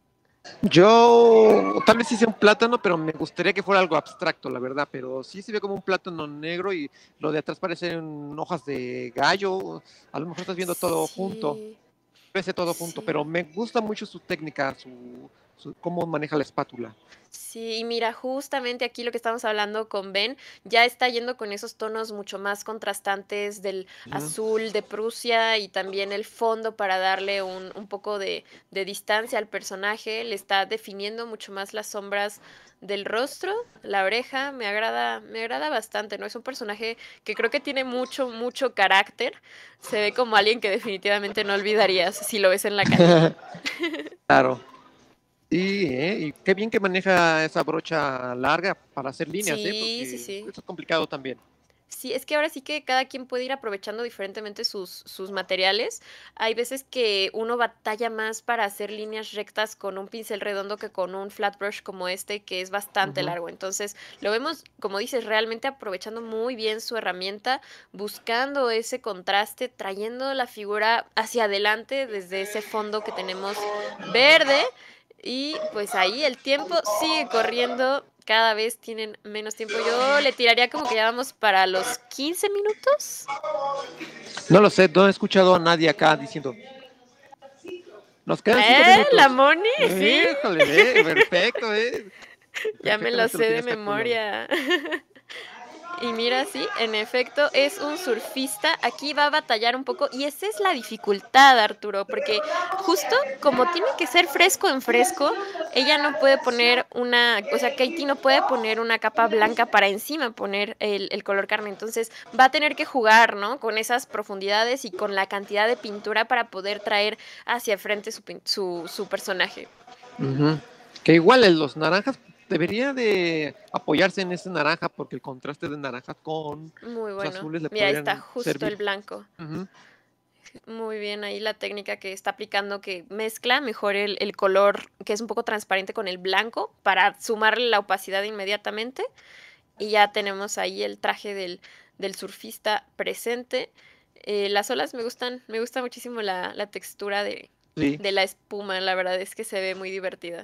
Yo tal vez sí sea un plátano, pero me gustaría que fuera algo abstracto, la verdad. Pero sí se ve como un plátano negro y lo de atrás parecen hojas de gallo. A lo mejor estás viendo todo junto, Sí, parece todo junto, pero sí. me gusta mucho su técnica, cómo maneja la espátula. Sí, y mira, justamente aquí lo que estamos hablando con Ben ya está yendo con esos tonos mucho más contrastantes del Ujú. azul de Prusia y también el fondo para darle un poco de distancia al personaje. Le está definiendo mucho más las sombras del rostro, la oreja. Me agrada bastante, ¿no? Es un personaje que creo que tiene mucho carácter. Se ve como alguien que definitivamente no olvidarías si lo ves en la calle. Claro. Y qué bien que maneja esa brocha larga para hacer líneas, Sí, sí, porque sí. eso es complicado también. Sí, es que ahora sí que cada quien puede ir aprovechando diferentemente sus materiales. Hay veces que uno batalla más para hacer líneas rectas con un pincel redondo que con un flat brush como este, que es bastante Ujú. largo. Entonces, lo vemos, como dices, realmente aprovechando muy bien su herramienta, buscando ese contraste, trayendo la figura hacia adelante desde ese fondo que tenemos verde. Y pues ahí el tiempo sigue corriendo cada vez tienen menos tiempo. Yo le tiraría como que ya vamos para los 15 minutos. No lo sé, no he escuchado a nadie acá diciendo, nos quedan 5 minutos. La Moni, sí. Híjole, perfecto, Ya me lo Perfectamente sé de tienes calculado. memoria. Y mira, sí, en efecto, es un surfista. Aquí va a batallar un poco. Y esa es la dificultad, Arturo, porque justo como tiene que ser fresco en fresco, ella no puede poner una, o sea, Katie no puede poner una capa blanca para encima poner el color carne. Entonces va a tener que jugar, ¿no? Con esas profundidades y con la cantidad de pintura para poder traer hacia frente su personaje. Ujú. Que igual en los naranjas debería de apoyarse en ese naranja porque el contraste de naranjas con Muy los bueno. azules le Mira, ahí está podrían justo el servir. blanco. Ujú. Muy bien, ahí la técnica que está aplicando que mezcla mejor el color que es un poco transparente con el blanco para sumarle la opacidad inmediatamente. Y ya tenemos ahí el traje del surfista presente. Las olas me gusta muchísimo la textura Sí, de la espuma, la verdad es que se ve muy divertida.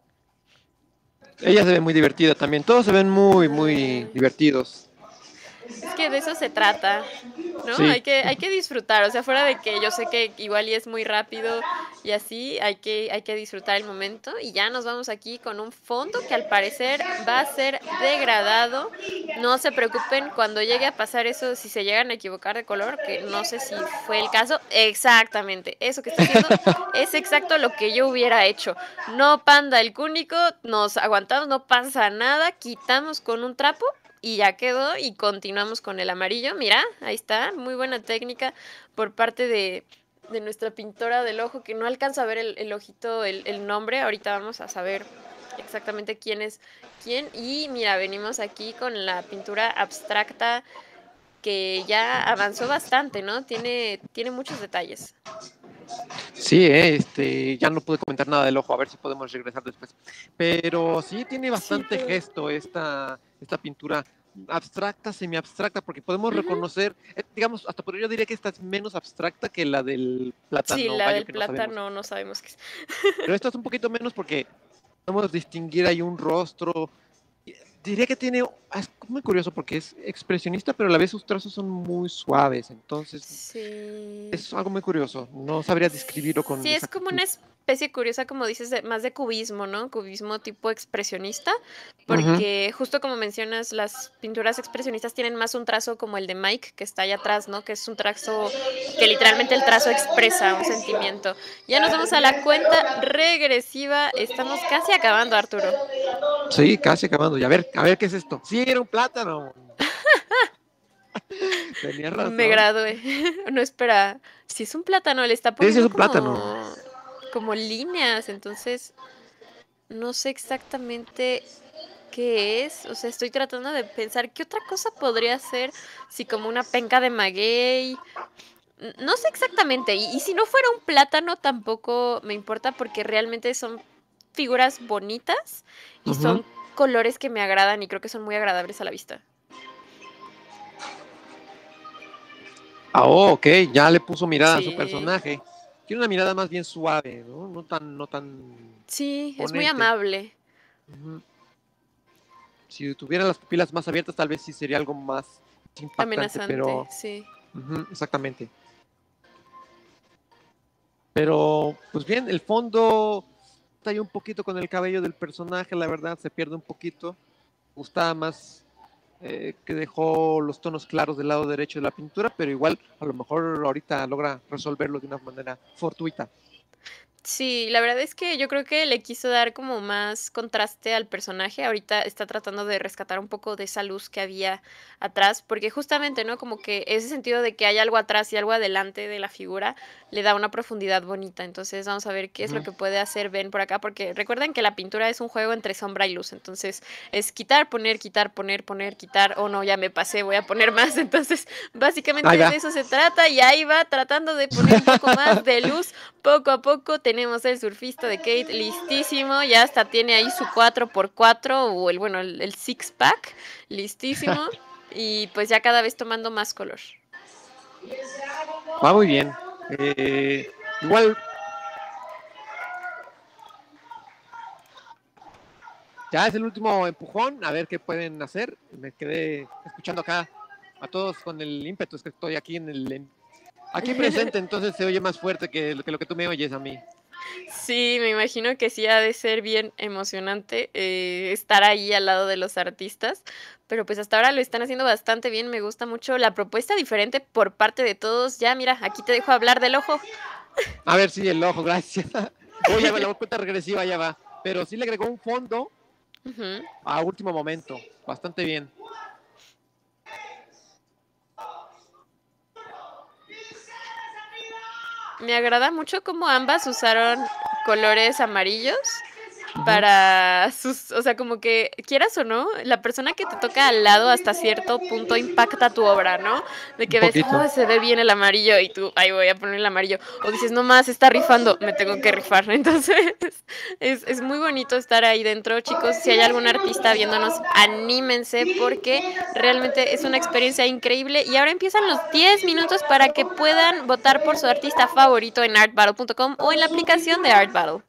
ella se ve muy divertida también. Todos se ven muy, muy Ay. divertidos. Es que de eso se trata, ¿no? Sí, Hay que disfrutar, o sea, fuera de que yo sé que igual y es muy rápido y así, hay que disfrutar el momento y ya nos vamos aquí con un fondo que al parecer va a ser degradado. No se preocupen cuando llegue a pasar eso, si se llegan a equivocar de color, que no sé si fue el caso, exactamente, eso que está haciendo es exacto lo que yo hubiera hecho. No panda el cúnico, nos aguantamos, no pasa nada, quitamos con un trapo y ya quedó y continuamos con el amarillo. Mira, ahí está, muy buena técnica por parte de nuestra pintora del ojo, que no alcanza a ver el ojito, el nombre. Ahorita vamos a saber exactamente quién es quién. Y mira, venimos aquí con la pintura abstracta que ya avanzó bastante, ¿no? Tiene muchos detalles. sí, ya no pude comentar nada del ojo, a ver si podemos regresar después. Pero sí tiene Sí, bastante pero... gesto esta pintura abstracta, semi-abstracta, porque podemos Ujú. reconocer, digamos, hasta por yo diría que esta es menos abstracta que la del Sí, plátano la gallo del que no sabemos. plátano no sabemos qué es. Pero esta es un poquito menos porque podemos distinguir ahí un rostro. Diría que es muy curioso porque es expresionista, pero a la vez sus trazos son muy suaves, entonces Sí. es algo muy curioso. No sabría describirlo con Sí, es como exactitud. una especie curiosa, como dices, más de cubismo, ¿no? Cubismo tipo expresionista, Ujú. porque justo como mencionas, las pinturas expresionistas tienen más un trazo como el de Mike, que está allá atrás, ¿no? Que es un trazo que literalmente el trazo expresa un sentimiento. Ya nos vamos a la cuenta regresiva, estamos casi acabando, Arturo. Sí, casi acabando. Y a ver qué es esto. Sí, era un plátano. Tenías Me razón. gradué. No espera, si es un plátano, le está Sí, sí, es poniendo un plátano. como líneas, entonces no sé exactamente qué es. O sea, estoy tratando de pensar qué otra cosa podría ser, si como una penca de maguey. No sé exactamente. Y si no fuera un plátano, tampoco me importa porque realmente son figuras bonitas y Ujú. son colores que me agradan y creo que son muy agradables a la vista. Ah, oh, ok, ya le puso mirada a su Sí, personaje. Tiene una mirada más bien suave, ¿no? No tan sí, es muy imponente. amable, Ujú. Si tuviera las pupilas más abiertas, tal vez sí sería algo más impactante, amenazante, pero sí. ujú, exactamente. Pero, pues bien, el fondo está ahí un poquito con el cabello del personaje, la verdad, se pierde un poquito. Gustaba más que dejó los tonos claros del lado derecho de la pintura, pero igual a lo mejor ahorita logra resolverlo de una manera fortuita. Sí, la verdad es que yo creo que le quiso dar como más contraste al personaje. Ahorita está tratando de rescatar un poco de esa luz que había atrás, porque justamente, ¿no? Como que ese sentido de que hay algo atrás y algo adelante de la figura le da una profundidad bonita. Entonces vamos a ver qué es lo Ujú. que puede hacer Ben por acá, porque recuerden que la pintura es un juego entre sombra y luz. Entonces es quitar, poner, quitar, poner, poner, quitar. Oh no, ya me pasé, voy a poner más. Entonces Ahí básicamente de va. eso se trata y ahí va tratando de poner un poco más de luz poco a poco. Tenemos el surfista de Kate listísimo, ya hasta tiene ahí su 4x4 o bueno, el six pack, listísimo. Y pues ya cada vez tomando más color. Va muy bien. Igual ya es el último empujón, a ver qué pueden hacer. Me quedé escuchando acá a todos con el ímpetu, es que estoy aquí aquí presente, entonces se oye más fuerte que lo que tú me oyes a mí. Sí, me imagino que sí ha de ser bien emocionante estar ahí al lado de los artistas, pero pues hasta ahora lo están haciendo bastante bien, me gusta mucho la propuesta diferente por parte de todos. Ya, mira, aquí te dejo hablar del ojo. A ver si el ojo, gracias. Oye, la cuenta regresiva ya va, pero sí le agregó un fondo Ujú. a último momento, bastante bien. Me agrada mucho cómo ambas usaron colores amarillos Ujú. para sus, o sea, como que quieras o no, la persona que te toca al lado hasta cierto punto impacta tu obra, ¿no? De Un que ves, poquito. oh, se ve bien el amarillo y tú, ahí voy a poner el amarillo. O dices, no más, está rifando, me tengo que rifar. Entonces, es muy bonito estar ahí dentro, chicos. Si hay algún artista viéndonos, anímense porque realmente es una experiencia increíble. Y ahora empiezan los 10 minutos para que puedan votar por su artista favorito en artbattle.com o en la aplicación de Art Battle.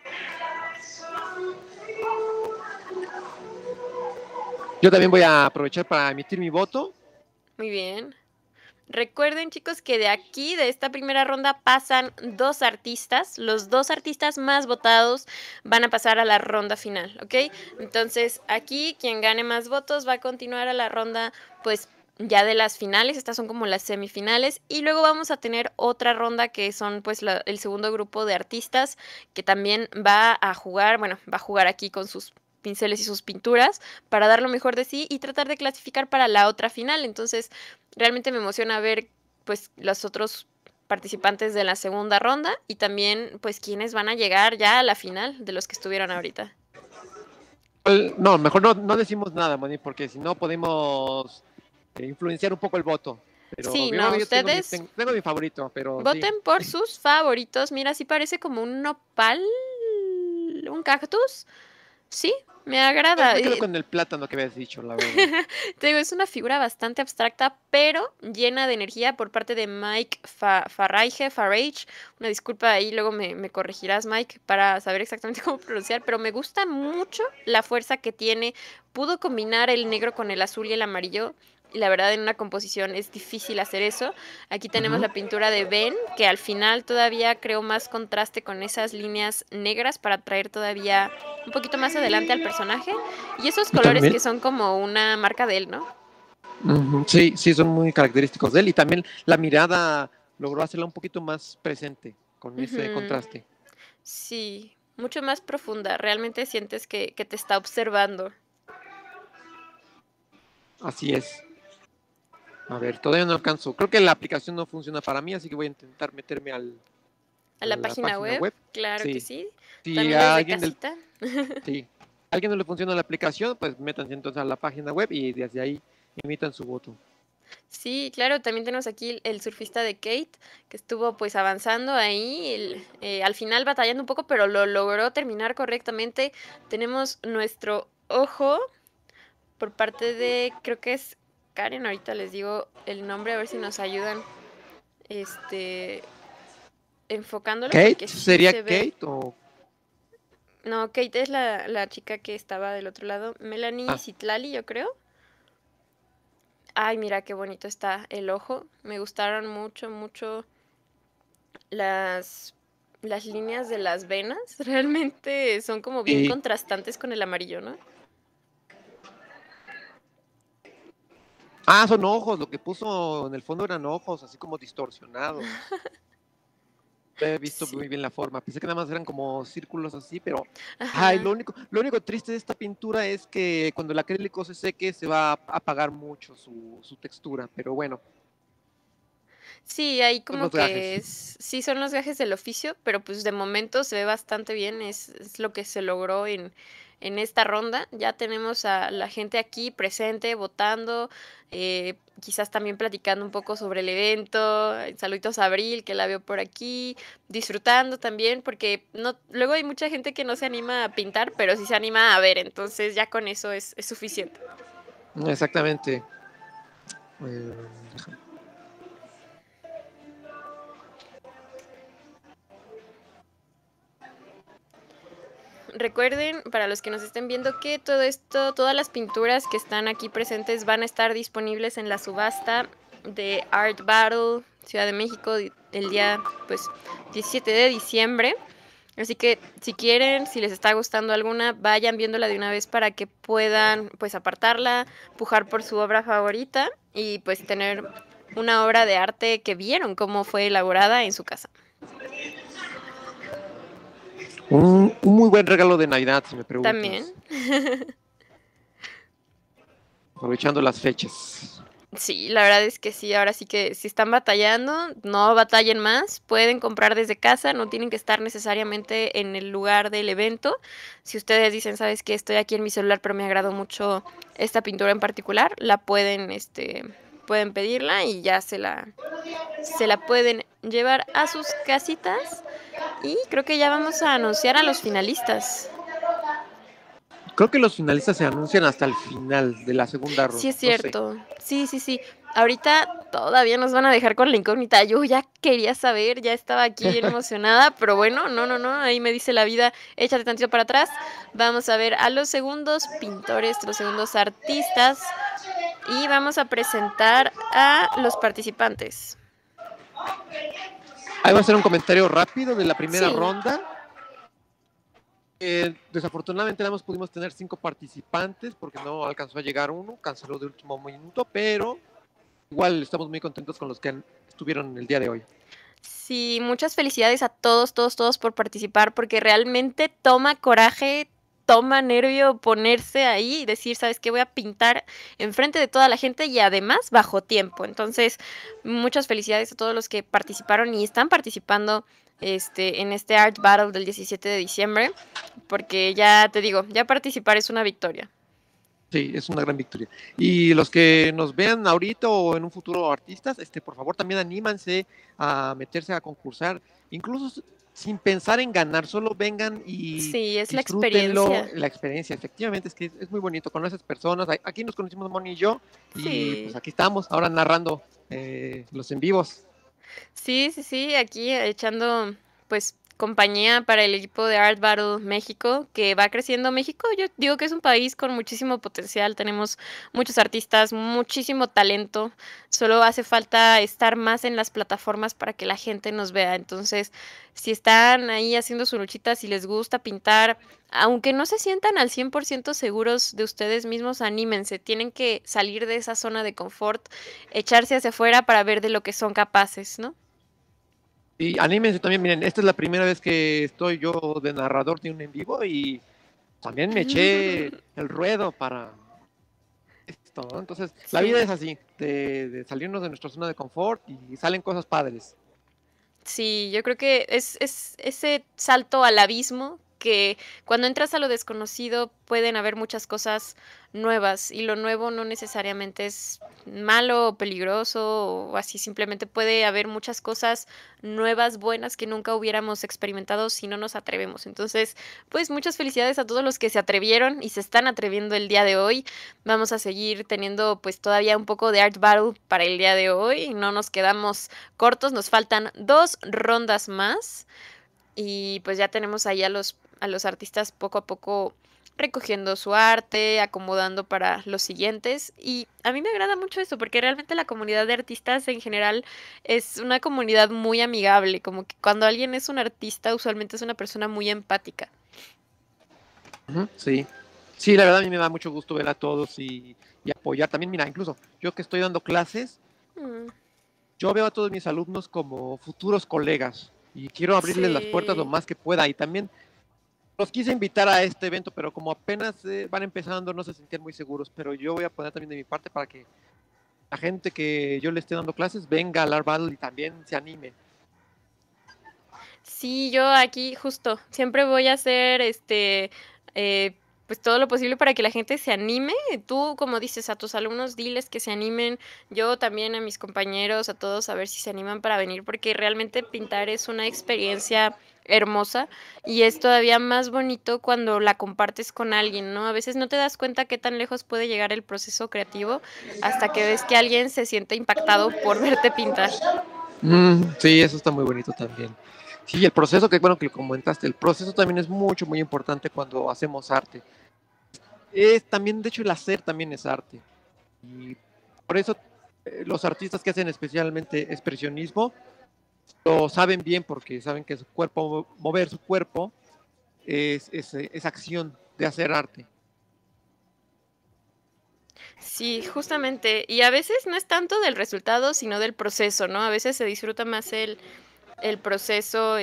Yo también voy a aprovechar para emitir mi voto. Muy bien. Recuerden, chicos, que de aquí, de esta primera ronda, pasan 2 artistas. Los 2 artistas más votados van a pasar a la ronda final, ¿ok? Entonces, aquí quien gane más votos va a continuar a la ronda, pues, ya de las finales. Estas son como las semifinales. Y luego vamos a tener otra ronda que son, pues, el segundo grupo de artistas que también va a jugar, bueno, va a jugar aquí con sus pinceles y sus pinturas para dar lo mejor de sí y tratar de clasificar para la otra final. Entonces, realmente me emociona ver pues los otros participantes de la segunda ronda y también pues quienes van a llegar ya a la final de los que estuvieron ahorita. No, mejor no decimos nada, Moni, porque si no podemos influenciar un poco el voto. Pero Sí, no, yo tengo ustedes tengo mi favorito, pero sí. voten por sus favoritos. Mira, sí parece como un nopal, un cactus. Sí, me Pues agrada. me quedo con el plátano que habías dicho, la verdad. Te digo, es una figura bastante abstracta, pero llena de energía por parte de Mike Farage. Una disculpa ahí, luego me corregirás, Mike, para saber exactamente cómo pronunciar, pero me gusta mucho la fuerza que tiene. Pudo combinar el negro con el azul y el amarillo. Y la verdad, en una composición es difícil hacer eso. Aquí tenemos Ujú. la pintura de Ben, que al final todavía creó más contraste con esas líneas negras para traer todavía un poquito más adelante al personaje. Y esos Y colores también, que son como una marca de él, ¿no? sí, sí, son muy característicos de él. Y también la mirada logró hacerla un poquito más presente con ese Ujú. contraste. Sí, mucho más profunda. Realmente sientes que te está observando. Así es. A ver, todavía no alcanzo. Creo que la aplicación no funciona para mí, así que voy a intentar meterme A a la la página página web, web. claro que Sí. sí. Si También a desde alguien casita. sí, a alguien no le funciona la aplicación, pues métanse entonces a la página web y desde ahí emitan su voto. Sí, claro, también tenemos aquí el surfista de Kate, que estuvo pues avanzando ahí, al final batallando un poco, pero lo logró terminar correctamente. Tenemos nuestro ojo por parte de, creo que es Karen, ahorita les digo el nombre, a ver si nos ayudan, enfocándolo, ¿Kate? porque sí ¿Sería se ve. Kate o...? No, Kate es la chica que estaba del otro lado. Melanie Ah, Citlali, yo creo. Ay, mira qué bonito está el ojo. Me gustaron mucho, mucho las, las líneas de las venas. Realmente son como bien sí. contrastantes con el amarillo, ¿no? Ah, son ojos, lo que puso en el fondo eran ojos, así como distorsionados. He visto Sí. muy bien la forma. Pensé que nada más eran como círculos así, pero. Ay, Ajá. lo único triste de esta pintura es que cuando el acrílico se seque se va a apagar mucho su textura. Pero bueno, Sí, ahí son como los que gajes. sí son los gajes del oficio, pero pues de momento se ve bastante bien, es lo que se logró en esta ronda. Ya tenemos a la gente aquí presente, votando, quizás también platicando un poco sobre el evento. Saluditos a Abril, que la veo por aquí, disfrutando también, porque no, luego hay mucha gente que no se anima a pintar, pero sí se anima a ver, entonces ya con eso es suficiente. Exactamente. Eh, recuerden, para los que nos estén viendo, que todo esto, todas las pinturas que están aquí presentes van a estar disponibles en la subasta de Art Battle Ciudad de México el día pues 17 de diciembre. Así que si quieren, si les está gustando alguna, vayan viéndola de una vez para que puedan pues apartarla, pujar por su obra favorita y pues tener una obra de arte que vieron cómo fue elaborada en su casa. Un muy buen regalo de Navidad, si me preguntas. También. Aprovechando las fechas. Sí, la verdad es que sí, ahora sí que si están batallando, no batallen más, pueden comprar desde casa, no tienen que estar necesariamente en el lugar del evento. Si ustedes dicen, sabes que estoy aquí en mi celular, pero me agradó mucho esta pintura en particular, la pueden, pueden pedirla y ya se la pueden llevar a sus casitas. Y creo que ya vamos a anunciar a los finalistas. Creo que los finalistas se anuncian hasta el final de la segunda ronda. Sí, es cierto. Sí. Ahorita todavía nos van a dejar con la incógnita. Yo ya quería saber, ya estaba aquí bien emocionada, pero bueno, no. Ahí me dice la vida, échate tantito para atrás. Vamos a ver a los segundos pintores, los segundos artistas. Y vamos a presentar a los participantes. Ahí va a ser un comentario rápido de la primera Sí. ronda. Desafortunadamente nada más pudimos tener 5 participantes porque no alcanzó a llegar uno, canceló de último minuto, pero igual estamos muy contentos con los que estuvieron el día de hoy. Sí, muchas felicidades a todos por participar, porque realmente toma coraje, toma nervio ponerse ahí y decir, ¿sabes qué? Voy a pintar enfrente de toda la gente y además bajo tiempo. Entonces, muchas felicidades a todos los que participaron y están participando en este Art Battle del 17 de diciembre, porque ya te digo, ya participar es una victoria. Sí, es una gran victoria. Y los que nos vean ahorita o en un futuro artistas, por favor también anímanse a meterse a concursar, incluso sin pensar en ganar, solo vengan y Sí, es la disfrútenlo, experiencia. la experiencia, efectivamente, es que es muy bonito, conoces personas, aquí nos conocimos Moni y yo, y Sí. pues aquí estamos, ahora narrando los en vivos. Sí, aquí echando pues compañía para el equipo de Art Battle México, que va creciendo. México, yo digo que es un país con muchísimo potencial, tenemos muchos artistas, muchísimo talento, solo hace falta estar más en las plataformas para que la gente nos vea. Entonces, si están ahí haciendo su luchita, si les gusta pintar, aunque no se sientan al 100% seguros de ustedes mismos, anímense, tienen que salir de esa zona de confort, echarse hacia afuera para ver de lo que son capaces, ¿no? Y anímense también, miren, esta es la primera vez que estoy yo de narrador de un en vivo y también me eché el ruedo para esto, ¿no? Entonces, la Sí. vida es así, de salirnos de nuestra zona de confort y salen cosas padres. Sí, yo creo que es ese salto al abismo que cuando entras a lo desconocido pueden haber muchas cosas nuevas y lo nuevo no necesariamente es malo o peligroso o así, simplemente puede haber muchas cosas nuevas, buenas que nunca hubiéramos experimentado si no nos atrevemos. Entonces, pues muchas felicidades a todos los que se atrevieron y se están atreviendo el día de hoy. Vamos a seguir teniendo pues todavía un poco de Art Battle para el día de hoy, no nos quedamos cortos, nos faltan 2 rondas más y pues ya tenemos ahí a los artistas poco a poco recogiendo su arte, acomodando para los siguientes y a mí me agrada mucho eso porque realmente la comunidad de artistas en general es una comunidad muy amigable, como que cuando alguien es un artista usualmente es una persona muy empática. Sí, sí, la verdad a mí me da mucho gusto ver a todos y apoyar también, mira, incluso yo que estoy dando clases, yo veo a todos mis alumnos como futuros colegas y quiero abrirles las puertas lo Sí. más que pueda y también los quise invitar a este evento, pero como apenas van empezando no se sentían muy seguros, pero yo voy a poner también de mi parte para que la gente que yo le esté dando clases venga al Art Battle y también se anime. Sí, yo aquí justo siempre voy a hacer pues todo lo posible para que la gente se anime. Tú, como dices, a tus alumnos diles que se animen. Yo también a mis compañeros, a todos, a ver si se animan para venir, porque realmente pintar es una experiencia hermosa y es todavía más bonito cuando la compartes con alguien, ¿no? A veces no te das cuenta qué tan lejos puede llegar el proceso creativo hasta que ves que alguien se siente impactado por verte pintar. Sí, eso está muy bonito también. Sí, el proceso, que bueno que lo comentaste, el proceso también es mucho, muy importante cuando hacemos arte. Es también, de hecho, el hacer también es arte. Y por eso los artistas que hacen especialmente expresionismo lo saben bien porque saben que su cuerpo, mover su cuerpo es acción de hacer arte. Sí, justamente. Y a veces no es tanto del resultado, sino del proceso, ¿no? A veces se disfruta más el proceso,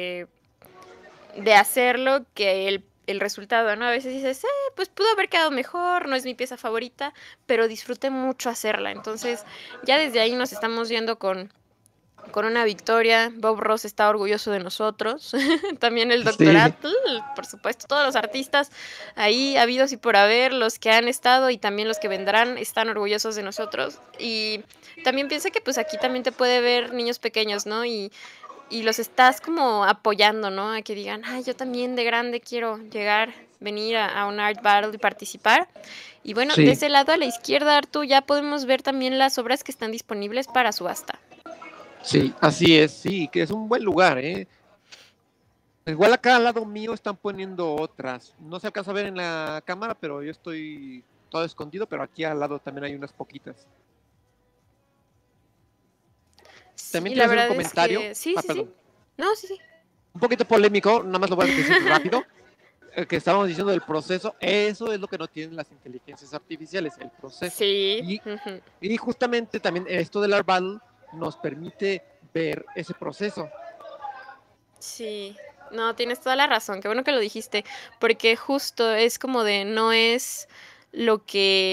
de hacerlo que el resultado, ¿no? A veces dices, pues pudo haber quedado mejor, no es mi pieza favorita, pero disfruté mucho hacerla. Entonces, ya desde ahí nos estamos yendo con una victoria. Bob Ross está orgulloso de nosotros. También el Dr. Sí, Atle, por supuesto, todos los artistas ahí habidos y por haber, los que han estado y también los que vendrán, están orgullosos de nosotros. Y también piensa que pues aquí también te puede ver niños pequeños, ¿no? Y los estás como apoyando, ¿no? A que digan, ay, yo también de grande quiero llegar, venir a un Art Battle y participar. Y bueno, de sí, ese lado a la izquierda, Artu, ya podemos ver también las obras que están disponibles para subasta. sí, así es, sí, que es un buen lugar, ¿eh? Igual acá al lado mío están poniendo otras. No se alcanza a ver en la cámara, pero yo estoy todo escondido, pero aquí al lado también hay unas poquitas. También Sí, te iba la a hacer un verdad es comentario. que sí, Ah, sí, sí. perdón. No, sí, sí. Un poquito polémico, nada más lo voy a decir rápido. Que estábamos diciendo del proceso, eso es lo que no tienen las inteligencias artificiales, el proceso. Sí. Y, Ujú. y justamente también esto del Art Battle nos permite ver ese proceso. Sí. No, tienes toda la razón. Qué bueno que lo dijiste. Porque justo es como de no es lo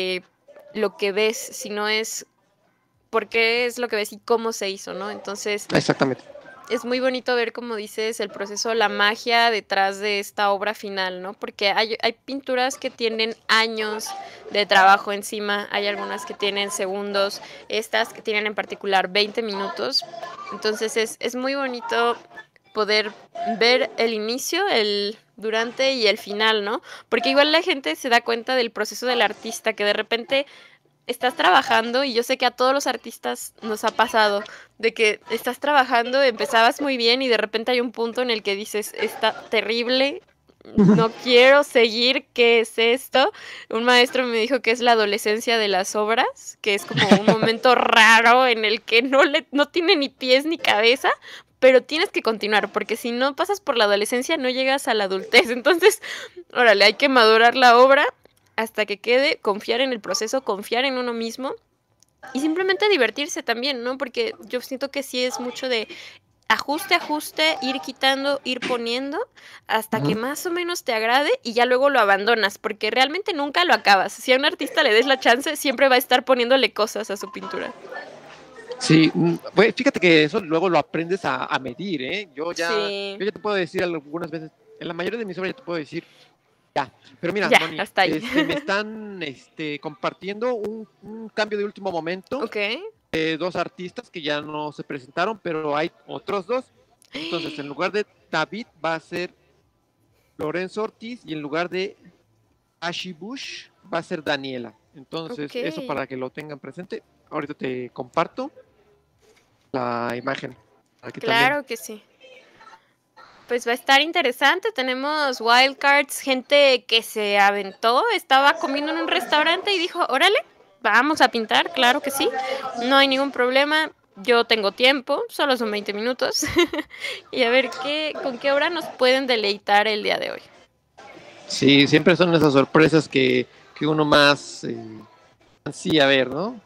que ves, sino es por qué es lo que ves y cómo se hizo, ¿no? Entonces, Exactamente. es muy bonito ver, como dices, el proceso, la magia detrás de esta obra final, ¿no? Porque hay pinturas que tienen años de trabajo encima, hay algunas que tienen segundos, estas que tienen en particular 20 minutos. Entonces es muy bonito poder ver el inicio, el durante y el final, ¿no? Porque igual la gente se da cuenta del proceso del artista, que de repente estás trabajando y yo sé que a todos los artistas nos ha pasado de que estás trabajando, empezabas muy bien y de repente hay un punto en el que dices, está terrible, no quiero seguir, ¿qué es esto? Un maestro me dijo que es la adolescencia de las obras, que es como un momento raro en el que no tiene ni pies ni cabeza, pero tienes que continuar, porque si no pasas por la adolescencia no llegas a la adultez. Entonces, órale, hay que madurar la obra hasta que quede, confiar en el proceso, confiar en uno mismo y simplemente divertirse también, ¿no? Porque yo siento que sí es mucho de ajuste, ajuste, ir quitando, ir poniendo hasta que Ujú. más o menos te agrade y ya luego lo abandonas, porque realmente nunca lo acabas. Si a un artista le des la chance, siempre va a estar poniéndole cosas a su pintura. Sí, pues fíjate que eso luego lo aprendes a medir, ¿eh? Sí, Yo ya te puedo decir algunas veces, en la mayoría de mis obras ya te puedo decir, ya. Pero mira, ya, Moni, hasta ahí. me están compartiendo un cambio de último momento Ok. de dos artistas que ya no se presentaron, pero hay otros dos. Entonces, en lugar de David va a ser Lorenzo Ortiz y en lugar de Ashi Bush va a ser Daniela. Entonces, Ok. eso para que lo tengan presente. Ahorita te comparto la imagen para que también. Claro que sí. Pues va a estar interesante. Tenemos wildcards, gente que se aventó, estaba comiendo en un restaurante y dijo, órale, vamos a pintar, claro que sí. No hay ningún problema. Yo tengo tiempo, solo son 20 minutos. Y a ver con qué obra nos pueden deleitar el día de hoy. Sí, siempre son esas sorpresas que uno más ansía ver, ¿no?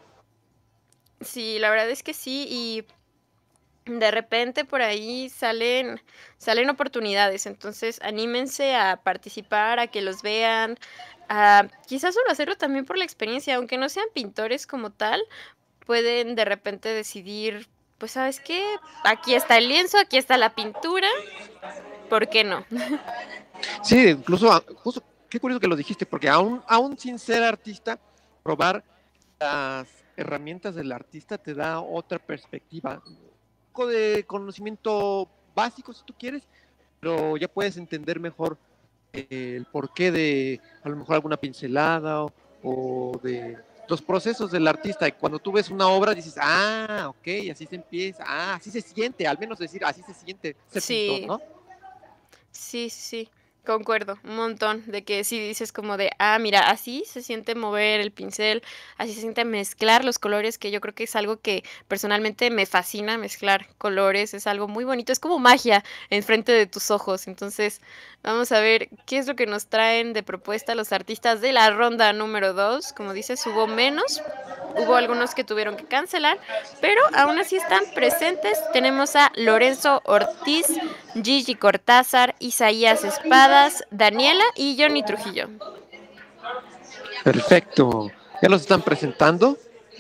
Sí, la verdad es que sí. Y de repente por ahí salen oportunidades, entonces anímense a participar, a que los vean, a quizás solo hacerlo también por la experiencia, aunque no sean pintores como tal, pueden de repente decidir, pues ¿sabes qué? Aquí está el lienzo, aquí está la pintura, ¿por qué no? Sí, incluso, justo, qué curioso que lo dijiste, porque aún sin ser artista, probar las herramientas del artista te da otra perspectiva, un poco de conocimiento básico si tú quieres, pero ya puedes entender mejor el porqué de a lo mejor alguna pincelada o de los procesos del artista, y cuando tú ves una obra dices, ah, ok, así se empieza, ah, así se siente, al menos decir, así se siente ese pintor, Sí, ¿no? sí, sí, concuerdo, un montón, de que sí dices como de, ah, mira, así se siente mover el pincel, así se siente mezclar los colores, que yo creo que es algo que personalmente me fascina, mezclar colores, es algo muy bonito, es como magia enfrente de tus ojos. Entonces, vamos a ver qué es lo que nos traen de propuesta los artistas de la ronda número 2. Como dices, hubo menos, hubo algunos que tuvieron que cancelar, pero aún así están presentes. Tenemos a Lorenzo Ortiz, Gigi Cortázar, Isaías Espadas, Daniela y Johnny Trujillo. Perfecto. ¿Ya los están presentando?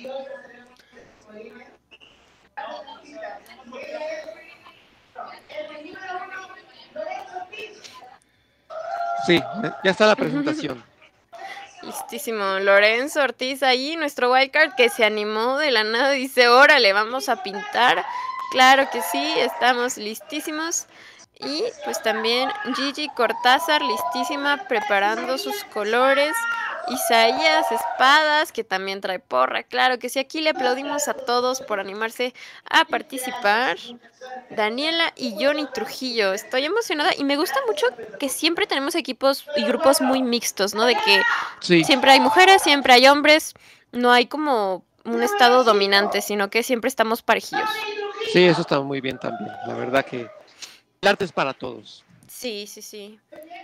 Sí, ya está la presentación. Listísimo, Lorenzo Ortiz ahí, nuestro wildcard que se animó de la nada, dice, órale, vamos a pintar. Claro que sí, estamos listísimos. Y pues también Gigi Cortázar, listísima, preparando sus colores. Isaías Espadas, que también trae porra, claro que sí, aquí le aplaudimos a todos por animarse a participar. Daniela y Johnny Trujillo, estoy emocionada y me gusta mucho que siempre tenemos equipos y grupos muy mixtos, ¿no? De que Sí, siempre hay mujeres, siempre hay hombres, no hay como un estado dominante, sino que siempre estamos parejillos. sí, eso está muy bien también. La verdad que el arte es para todos. Sí, sí, sí.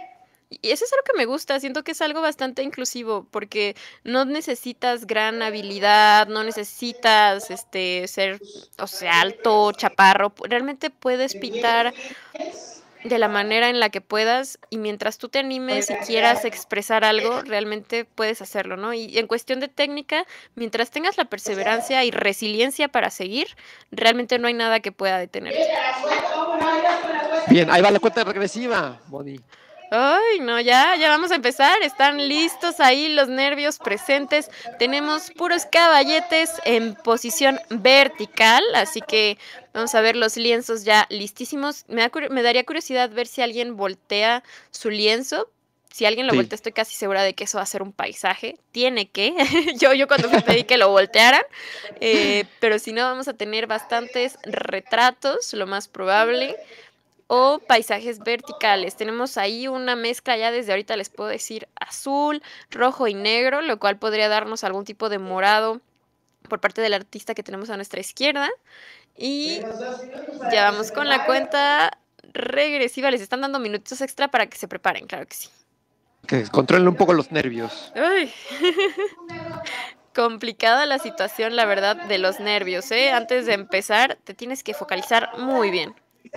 Y eso es algo que me gusta, siento que es algo bastante inclusivo, porque no necesitas gran habilidad, no necesitas ser, o sea, alto, chaparro, realmente puedes pintar de la manera en la que puedas y mientras tú te animes y quieras expresar algo, realmente puedes hacerlo, ¿no? Y en cuestión de técnica, mientras tengas la perseverancia y resiliencia para seguir, realmente no hay nada que pueda detenerte. Bien, ahí va la cuenta regresiva, Moni. Ay, no, ya vamos a empezar. Están listos ahí los nervios presentes. Tenemos puros caballetes en posición vertical, así que vamos a ver los lienzos ya listísimos. Me daría curiosidad ver si alguien voltea su lienzo. Si alguien lo Sí. voltea, estoy casi segura de que eso va a ser un paisaje. Tiene que. Yo cuando fui pedí que lo voltearan. Pero si no, vamos a tener bastantes retratos, lo más probable o paisajes verticales. Tenemos ahí una mezcla ya desde ahorita les puedo decir azul, rojo y negro, lo cual podría darnos algún tipo de morado por parte del artista que tenemos a nuestra izquierda. Y ya vamos con la cuenta regresiva. Les están dando minutos extra para que se preparen, claro que sí. Que controlen un poco los nervios. Ay. Complicada la situación, la verdad, de los nervios, ¿eh? Antes de empezar, te tienes que focalizar muy bien.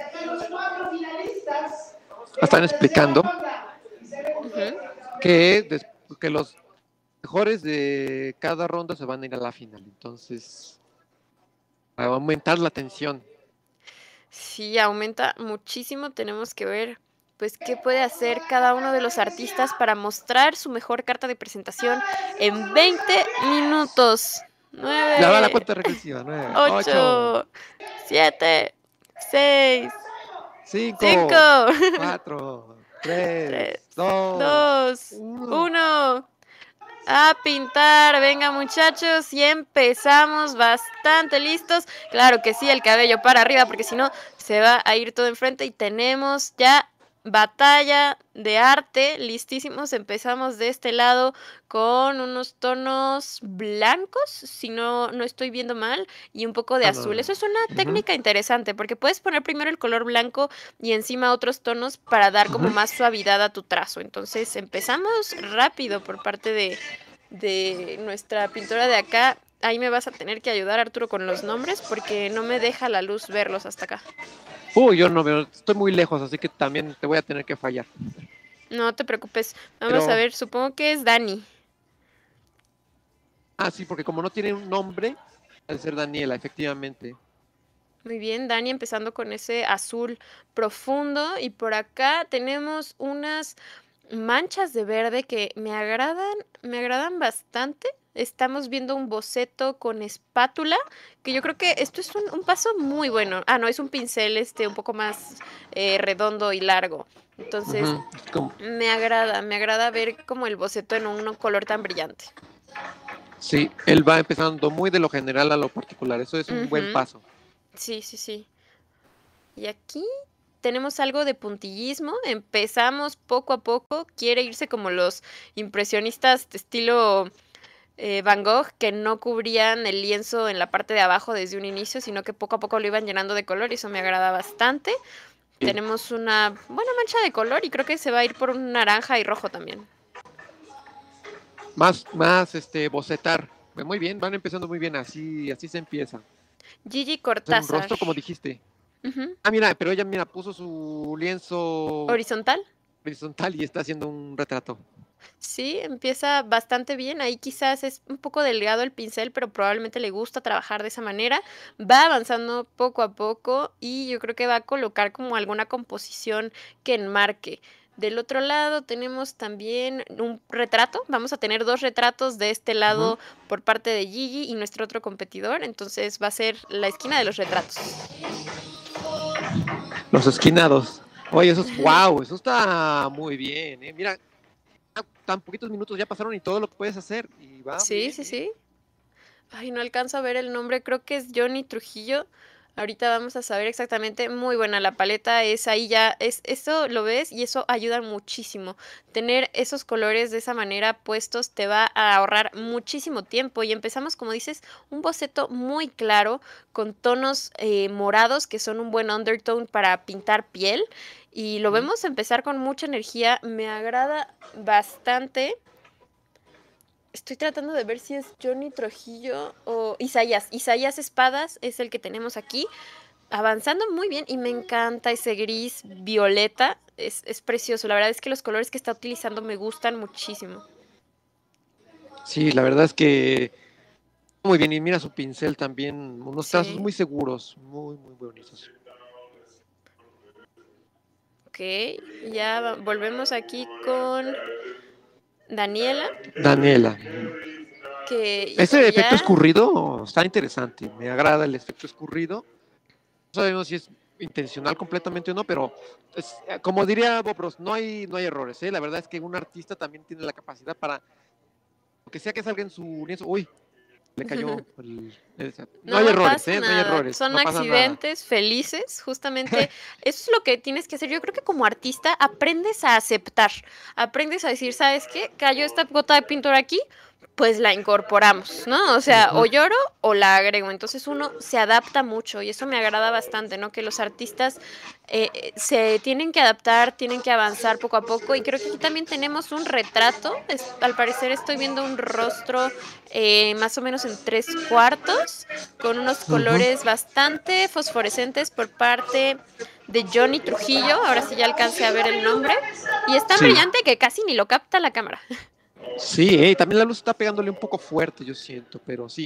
Están explicando Ujú. que los mejores de cada ronda se van a ir a la final. Entonces, va a aumentar la tensión. Sí, aumenta muchísimo. Tenemos que ver, pues, qué puede hacer cada uno de los artistas para mostrar su mejor carta de presentación en 20 minutos. Ya va la 9, cuenta regresiva. 9, 8, 8, 7, 6, 5, 5, 4, 3, 3, 2, 2, 1. 1. A pintar, venga muchachos, y empezamos bastante listos. Claro que sí, el cabello para arriba, porque si no se va a ir todo enfrente. Y tenemos ya batalla de arte, listísimos. Empezamos de este lado con unos tonos blancos, si no estoy viendo mal, y un poco de azul. Eso es una técnica interesante, porque puedes poner primero el color blanco y encima otros tonos para dar como más suavidad a tu trazo. Entonces empezamos rápido por parte de nuestra pintora de acá. Ahí me vas a tener que ayudar, Arturo, con los nombres porque no me deja la luz verlos hasta acá. Uy, yo no veo, estoy muy lejos, así que también te voy a tener que fallar. No te preocupes. Vamos a ver, supongo que es Dani. Ah, sí, porque como no tiene un nombre, debe ser Daniela, efectivamente. Muy bien, Dani, empezando con ese azul profundo. Y por acá tenemos unas manchas de verde que me agradan bastante. Estamos viendo un boceto con espátula, que yo creo que esto es un paso muy bueno. Ah, no, es un pincel un poco más redondo y largo. Entonces, Como- me agrada ver como el boceto en un color tan brillante. Sí, él va empezando muy de lo general a lo particular. Eso es un buen Ujú. paso. Sí, sí, sí. Y aquí tenemos algo de puntillismo. Empezamos poco a poco. Quiere irse como los impresionistas de estilo Van Gogh, que no cubrían el lienzo en la parte de abajo desde un inicio, sino que poco a poco lo iban llenando de color y eso me agrada bastante. Sí. Tenemos una buena mancha de color y creo que se va a ir por un naranja y rojo también. Más, bocetar. Muy bien, van empezando muy bien, así se empieza. Gigi Hacer un Cortázar. rostro, como dijiste. Ujú. Ah, mira, pero ella, mira, puso su lienzo Horizontal. horizontal y está haciendo un retrato. Sí, empieza bastante bien. Ahí quizás es un poco delgado el pincel, pero probablemente le gusta trabajar de esa manera. Va avanzando poco a poco y yo creo que va a colocar como alguna composición que enmarque. Del otro lado tenemos también un retrato. Vamos a tener dos retratos de este Ujú. lado por parte de Gigi y nuestro otro competidor. Entonces va a ser la esquina de los retratos. Los esquinados. Oye, wow, eso está muy bien, ¿eh? Mira, tan poquitos minutos ya pasaron y todo lo que puedes hacer. Y va Sí, bien, sí, ¿eh? sí. Ay, no alcanzo a ver el nombre, creo que es Johnny Trujillo. Ahorita vamos a saber exactamente. Muy buena la paleta, es ahí ya, es eso lo ves y eso ayuda muchísimo. Tener esos colores de esa manera puestos te va a ahorrar muchísimo tiempo. Y empezamos, como dices, un boceto muy claro con tonos morados que son un buen undertone para pintar piel. Y lo Ujú. vemos empezar con mucha energía. Me agrada bastante. Estoy tratando de ver si es Johnny Trujillo o Isaías. Isaías Espadas es el que tenemos aquí. Avanzando muy bien y me encanta ese gris violeta. Es precioso. La verdad es que los colores que está utilizando me gustan muchísimo. Sí, la verdad es que muy bien. Y mira su pincel también, unos trazos Sí, muy seguros, muy, muy bonitos. ok. Ya volvemos aquí con Daniela, Daniela, que ese híjole, efecto ya. escurrido está interesante. Me agrada el efecto escurrido. No sabemos si es intencional completamente o no, pero como diría Bob Ross, no hay errores, ¿eh? La verdad es que un artista también tiene la capacidad para, lo que sea que salga en su lienzo, uy, le cayó no hay No errores, pasa ¿eh? No hay nada, errores, son no pasa nada. accidentes felices, justamente eso es lo que tienes que hacer. Yo creo que como artista aprendes a aceptar, aprendes a decir, ¿sabes qué? Cayó esta gota de pintura aquí, pues la incorporamos, ¿no? O sea, o Ujú. lloro o la agrego. Entonces uno se adapta mucho y eso me agrada bastante, ¿no? Que los artistas se tienen que adaptar, tienen que avanzar poco a poco y creo que aquí también tenemos un retrato. Al parecer estoy viendo un rostro más o menos en 3/4 con unos Ujú. colores bastante fosforescentes por parte de Johnny Trujillo. Ahora sí ya alcancé a ver el nombre. Y es tan Sí, brillante que casi ni lo capta la cámara. sí, también la luz está pegándole un poco fuerte, yo siento, pero sí.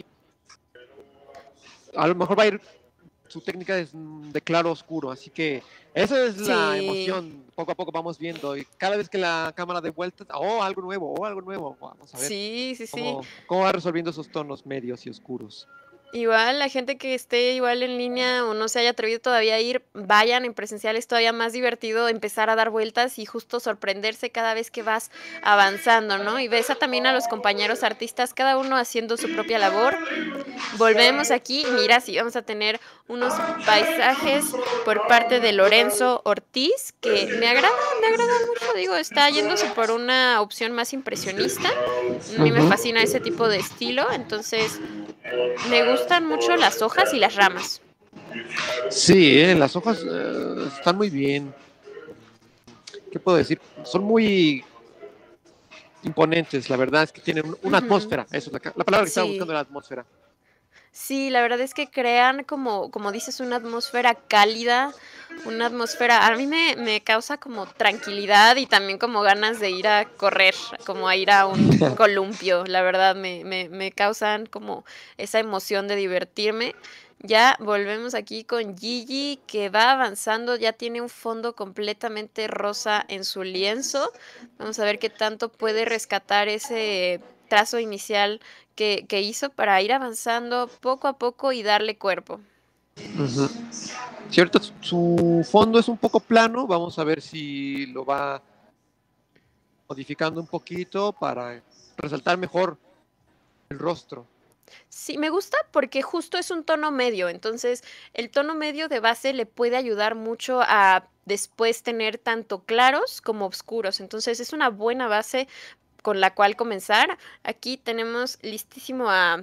A lo mejor va a ir su técnica es de claro oscuro, así que esa es la Sí, emoción. Poco a poco vamos viendo y cada vez que la cámara de vuelta, algo nuevo, algo nuevo. Vamos a ver sí, sí, sí. cómo va resolviendo esos tonos medios y oscuros. Igual la gente que esté igual en línea o no se haya atrevido todavía a ir, vayan en presencial, es todavía más divertido empezar a dar vueltas y justo sorprenderse cada vez que vas avanzando, ¿no? Y ves también a los compañeros artistas, cada uno haciendo su propia labor. Volvemos aquí, mira, sí, vamos a tener unos paisajes por parte de Lorenzo Ortiz, que me agrada mucho, digo, está yéndose por una opción más impresionista. A mí me Ujú. fascina ese tipo de estilo, entonces me gustan mucho las hojas y las ramas. Sí, las hojas están muy bien. ¿Qué puedo decir? Son muy imponentes, la verdad es que tienen una Ujú. atmósfera, eso es la palabra que estaba buscando, Sí, la atmósfera. sí, la verdad es que crean como dices, una atmósfera cálida, una atmósfera, a mí me causa como tranquilidad y también como ganas de ir a correr, como a ir a un columpio, la verdad me causan como esa emoción de divertirme. Ya volvemos aquí con Gigi, que va avanzando, ya tiene un fondo completamente rosa en su lienzo. Vamos a ver qué tanto puede rescatar ese trazo inicial que hizo para ir avanzando poco a poco y darle cuerpo. Ujú. Cierto, su fondo es un poco plano, vamos a ver si lo va modificando un poquito para resaltar mejor el rostro. Sí, me gusta porque justo es un tono medio, entonces el tono medio de base le puede ayudar mucho a después tener tanto claros como oscuros, entonces es una buena base con la cual comenzar. Aquí tenemos listísimo a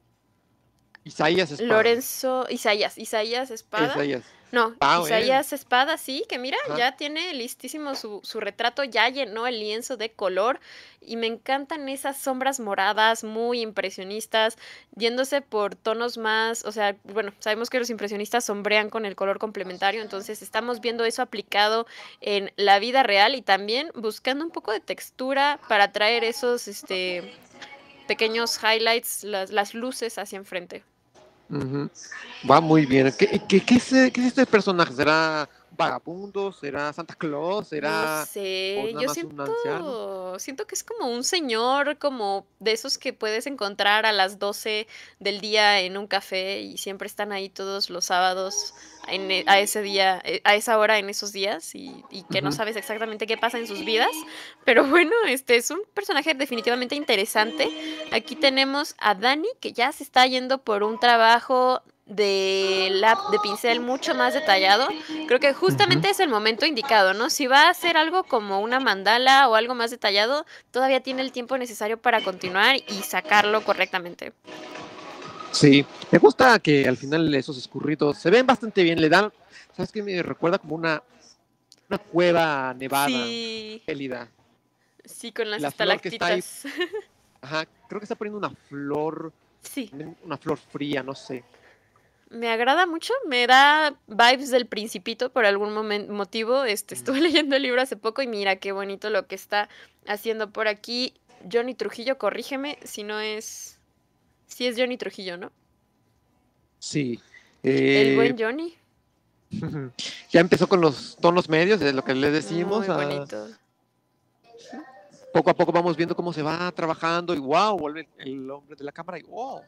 Isaías Espada. Isaías Espada. Isaías. No, Wow, Isaías Espada, sí, que mira, Ajá. ya tiene listísimo su retrato, ya llenó el lienzo de color y me encantan esas sombras moradas muy impresionistas, yéndose por tonos más, o sea, bueno, sabemos que los impresionistas sombrean con el color complementario, entonces estamos viendo eso aplicado en la vida real y también buscando un poco de textura para traer esos, pequeños highlights, las luces hacia enfrente. Ujú. Va muy bien. ¿Qué es este personaje? ¿Será vagabundo? ¿Será Santa Claus? No ¿Será o sé, nada yo más un anciano? siento que es como un señor, como de esos que puedes encontrar a las 12 del día en un café y siempre están ahí todos los sábados a ese día, a esa hora en esos días y que no Ujú. sabes exactamente qué pasa en sus vidas. Pero bueno, este es un personaje definitivamente interesante. Aquí tenemos a Dani que ya se está yendo por un trabajo de pincel mucho más detallado. Creo que Ujú. justamente es el momento indicado, ¿no? Si va a hacer algo como una mandala o algo más detallado, todavía tiene el tiempo necesario para continuar y sacarlo correctamente. Sí, me gusta que al final esos escurridos se ven bastante bien, le dan, ¿sabes qué? Me recuerda como una cueva nevada, Sí, gélida. sí, con las La flor que está ahí, estalactitas. ajá, creo que está poniendo Sí, una flor fría, no sé. me agrada mucho, me da vibes del Principito por algún motivo. Mm. Estuve leyendo el libro hace poco y mira qué bonito lo que está haciendo por aquí Johnny Trujillo. Corrígeme si no es, si es Johnny Trujillo, ¿no? Sí. El Eh, buen Johnny. ya empezó con los tonos medios, es lo que les decimos. Muy bonito. Poco a poco vamos viendo cómo se va trabajando y wow, vuelve el hombre de la cámara y wow,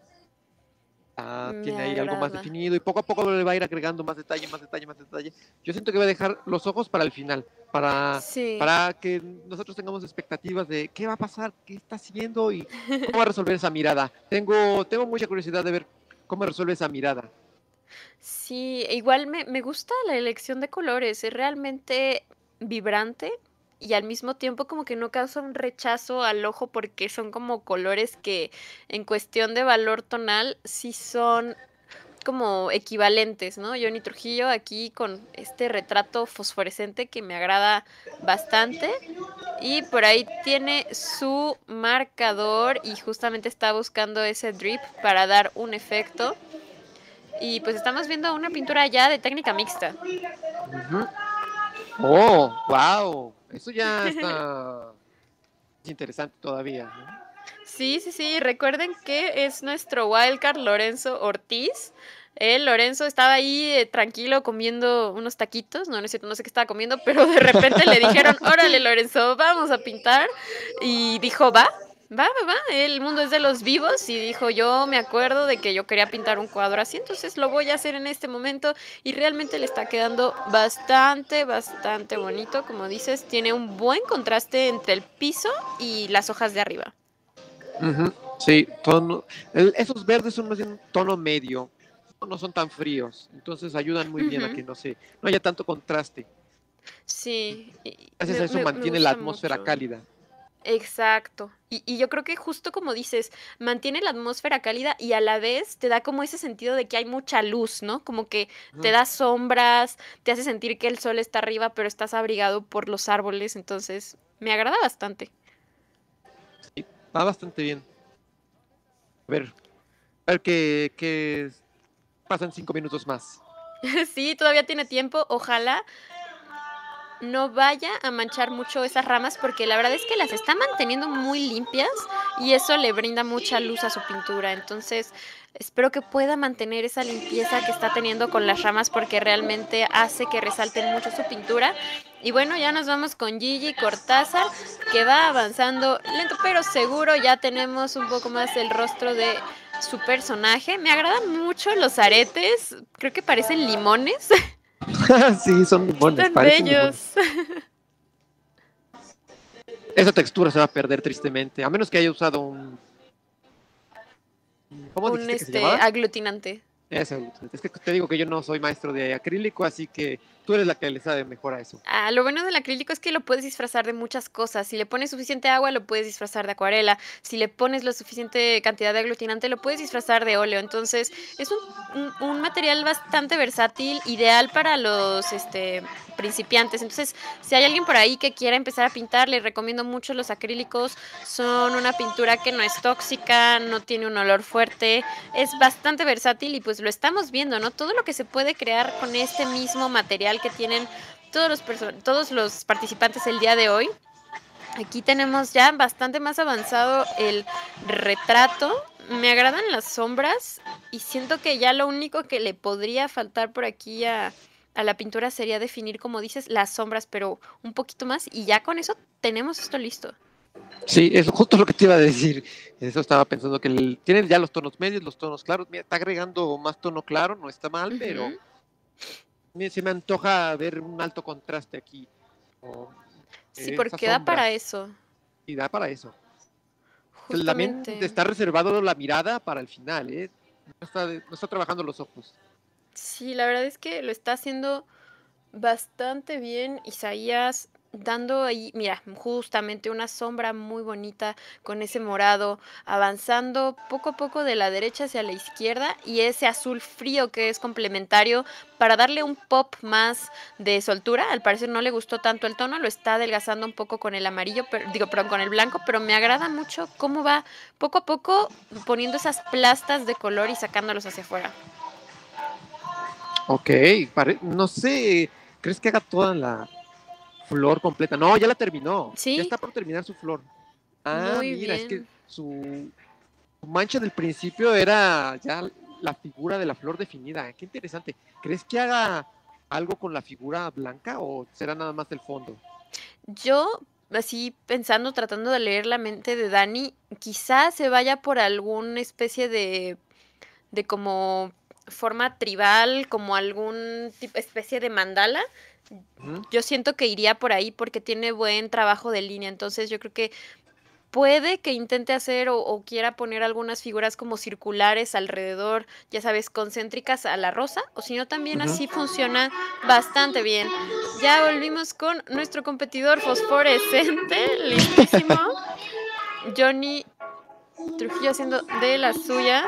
Me tiene ahí algo más agrada. definido y poco a poco le va a ir agregando más detalle, más detalle, más detalle. Yo siento que va a dejar los ojos para el final, Sí. para que nosotros tengamos expectativas de qué va a pasar, qué está haciendo y cómo va a resolver esa mirada. Tengo mucha curiosidad de ver cómo resuelve esa mirada. Sí, igual me gusta la elección de colores, es realmente vibrante y al mismo tiempo como que no causa un rechazo al ojo porque son como colores que en cuestión de valor tonal sí son como equivalentes, ¿no? Johnny Trujillo aquí con este retrato fosforescente que me agrada bastante y por ahí tiene su marcador y justamente está buscando ese drip para dar un efecto. Y pues estamos viendo una pintura ya de técnica mixta. Ujú. Oh, wow, eso ya está interesante todavía, ¿no? Sí, sí, sí. Recuerden que es nuestro wildcard Lorenzo Ortiz. Lorenzo estaba ahí tranquilo comiendo unos taquitos. No, no es cierto, no sé qué estaba comiendo, pero de repente le dijeron, órale, Lorenzo, vamos a pintar. Y dijo, va. El mundo es de los vivos. Y dijo, yo me acuerdo de que yo quería pintar un cuadro así, entonces lo voy a hacer en este momento. Y realmente le está quedando bastante, bastante bonito. Como dices, tiene un buen contraste entre el piso y las hojas de arriba. Ujú. Sí, esos verdes son más bien un tono medio, no son tan fríos, entonces ayudan muy bien a Ujú. que no haya tanto contraste. Sí, Gracias a eso me mantiene la gusta atmósfera mucho. cálida. Exacto. Y yo creo que justo como dices, mantiene la atmósfera cálida y a la vez te da como ese sentido de que hay mucha luz, ¿no? Como que te Ujú. da sombras, te hace sentir que el sol está arriba, pero estás abrigado por los árboles, entonces me agrada bastante. Sí, va bastante bien. A ver qué pasan 5 minutos más. Sí, todavía tiene tiempo, ojalá no vaya a manchar mucho esas ramas porque la verdad es que las está manteniendo muy limpias y eso le brinda mucha luz a su pintura. Entonces, espero que pueda mantener esa limpieza que está teniendo con las ramas porque realmente hace que resalte mucho su pintura. Y bueno, ya nos vamos con Gigi Cortázar, que va avanzando lento pero seguro. Ya tenemos un poco más el rostro de su personaje. Me agradan mucho los aretes, creo que parecen limones. Sí, son limones, Están parecen limones. bellos. Esa textura se va a perder tristemente, a menos que haya usado ¿Cómo Un dijiste que se llamaba? aglutinante. Eso, es que te digo que yo no soy maestro de acrílico, así que tú eres la que le sabe mejor a eso. Lo bueno del acrílico es que lo puedes disfrazar de muchas cosas. Si le pones suficiente agua, lo puedes disfrazar de acuarela. Si le pones la suficiente cantidad de aglutinante, lo puedes disfrazar de óleo. Entonces, es un material bastante versátil, ideal para los principiantes. Entonces, si hay alguien por ahí que quiera empezar a pintar, les recomiendo mucho los acrílicos. Son una pintura que no es tóxica, no tiene un olor fuerte, es bastante versátil y pues lo estamos viendo, ¿no? Todo lo que se puede crear con este mismo material que tienen todos los participantes el día de hoy. Aquí tenemos ya bastante más avanzado el retrato. Me agradan las sombras y siento que ya lo único que le podría faltar por aquí a la pintura sería definir, como dices, las sombras, pero un poquito más y ya con eso tenemos esto listo. Sí, es justo lo que te iba a decir. Eso estaba pensando que tienen ya los tonos medios, los tonos claros. Mira, está agregando más tono claro, no está mal, pero se me antoja ver un alto contraste aquí. Sí, Esas porque da para sombras. eso. Y da para eso. También Justamente. está reservado la mirada para el final, ¿eh? No está trabajando los ojos. Sí, la verdad es que lo está haciendo bastante bien Isaías, dando ahí, mira, justamente una sombra muy bonita con ese morado, avanzando poco a poco de la derecha hacia la izquierda y ese azul frío que es complementario para darle un pop más de soltura. Al parecer no le gustó tanto el tono, lo está adelgazando un poco con el amarillo, perdón, con el blanco, pero me agrada mucho cómo va poco a poco poniendo esas plastas de color y sacándolos hacia afuera. Ok, no sé, ¿crees que haga toda la flor completa? No, ya la terminó. Ya Sí, está por terminar su flor. Ah, muy mira, es que bien. su mancha del principio era ya la figura de la flor definida. Qué interesante. ¿Crees que haga algo con la figura blanca o será nada más el fondo? Yo, así pensando, tratando de leer la mente de Dani, quizás se vaya por alguna especie de como forma tribal, como algún especie de mandala. Yo siento que iría por ahí porque tiene buen trabajo de línea, entonces yo creo que puede que intente hacer o quiera poner algunas figuras como circulares alrededor, ya sabes, concéntricas a la rosa, o si no, también así funciona bastante bien. Ya volvimos con nuestro competidor fosforescente, listísimo. Johnny Trujillo haciendo de las suyas.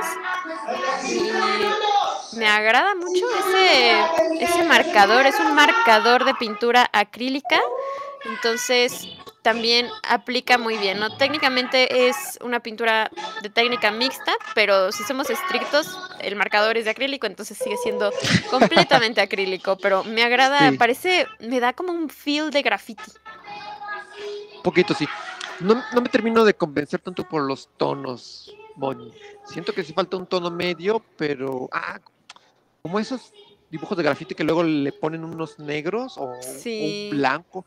Y me agrada mucho ese marcador, es un marcador de pintura acrílica, entonces también aplica muy bien, ¿no? Técnicamente es una pintura de técnica mixta, pero si somos estrictos, el marcador es de acrílico, entonces sigue siendo completamente acrílico, pero me agrada, Sí, me da como un feel de graffiti. un poquito sí. No me termino de convencer tanto por los tonos, Moni. Siento que sí falta un tono medio, pero como esos dibujos de grafiti que luego le ponen unos negros o un Sí. blanco.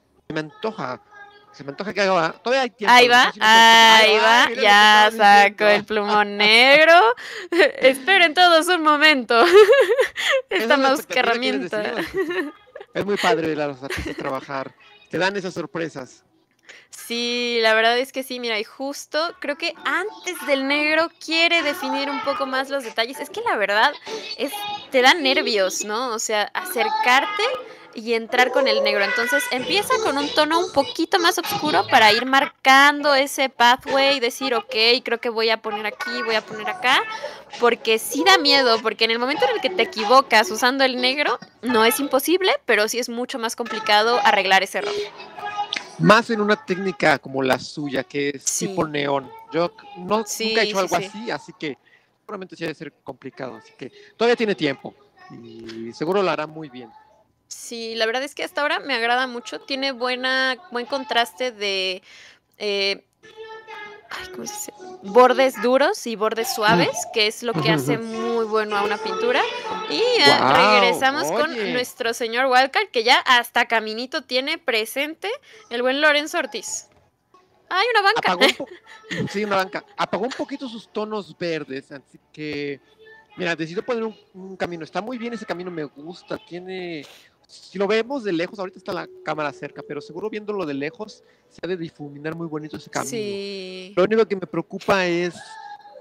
Se me antoja que haga. Todavía hay tiempo, a lo mejor sí nos Ahí va, mira lo que ya estaba saco diciendo. el plumón negro. Esperen todos un momento. Esa Esta es la mouse que expectativa, quieres decir. herramienta. Es muy padre ver a los artistas trabajar. Te dan esas sorpresas. Sí, la verdad es que sí, mira, y justo creo que antes del negro quiere definir un poco más los detalles. Es que la verdad te da nervios, ¿no? O sea, acercarte y entrar con el negro. Entonces empieza con un tono un poquito más oscuro para ir marcando ese pathway y decir, ok, creo que voy a poner aquí, voy a poner acá, porque sí da miedo, porque en el momento en el que te equivocas usando el negro, no es imposible, pero sí es mucho más complicado arreglar ese error. Más en una técnica como la suya, que es tipo Sí, neón. Yo nunca he sí, hecho sí, algo sí. así que seguramente sí debe ser complicado. Así que todavía tiene tiempo y seguro lo hará muy bien. Sí, la verdad es que hasta ahora me agrada mucho. Tiene buen contraste de eh, ¿cómo se dice? Bordes duros y bordes suaves, que es lo que hace muy bueno a una pintura. Y Wow, regresamos con oye, nuestro señor Wildcard, que ya hasta caminito tiene presente el buen Lorenzo Ortiz. ¡Hay una banca! apagó sí, una banca, apagó un poquito sus tonos verdes, así que, mira, decidió poner un camino, está muy bien ese camino, me gusta, si lo vemos de lejos, ahorita está la cámara cerca, pero seguro viéndolo de lejos, se ha de difuminar muy bonito ese camino. Sí. Lo único que me preocupa es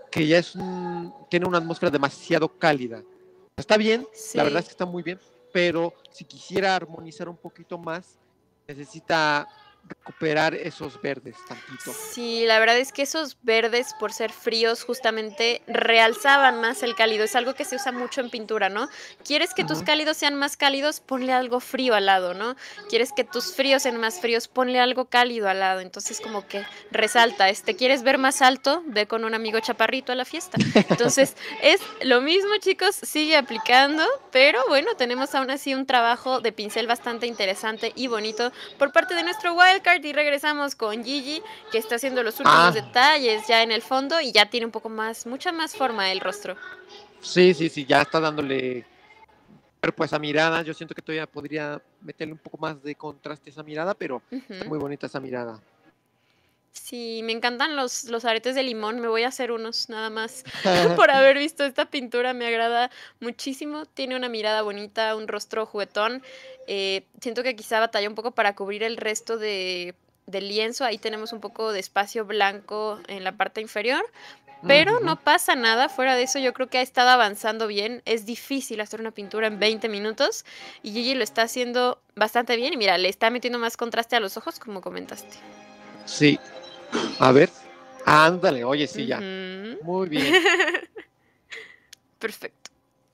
que ya tiene una atmósfera demasiado cálida. Está bien, la verdad es Sí. que está muy bien, pero si quisiera armonizar un poquito más, necesita recuperar esos verdes tantito. Sí, la verdad es que esos verdes, por ser fríos, justamente realzaban más el cálido. Es algo que se usa mucho en pintura, ¿no? ¿Quieres que tus Ujú. cálidos sean más cálidos? Ponle algo frío al lado, ¿no? ¿Quieres que tus fríos sean más fríos? Ponle algo cálido al lado. Entonces, como que resalta. ¿Quieres ver más alto? Ve con un amigo chaparrito a la fiesta. Entonces, es lo mismo, chicos, sigue aplicando, pero bueno, tenemos aún así un trabajo de pincel bastante interesante y bonito por parte de nuestro wildcard y regresamos con Gigi, que está haciendo los últimos Ah, detalles ya en el fondo y ya tiene un poco más, mucha más forma el rostro. sí, ya está dándole cuerpo a esa mirada. Yo siento que todavía podría meterle un poco más de contraste a esa mirada, pero está Ujú. muy bonita esa mirada. Sí, me encantan los aretes de limón, me voy a hacer unos nada más por haber visto esta pintura, me agrada muchísimo, tiene una mirada bonita, un rostro juguetón, siento que quizá batalla un poco para cubrir el resto del lienzo, ahí tenemos un poco de espacio blanco en la parte inferior, pero Ujú. no pasa nada, fuera de eso yo creo que ha estado avanzando bien, es difícil hacer una pintura en 20 minutos y Gigi lo está haciendo bastante bien y mira, le está metiendo más contraste a los ojos como comentaste. Sí, a ver. Ándale, oye, sí, ya. Ujú. Muy bien. Perfecto.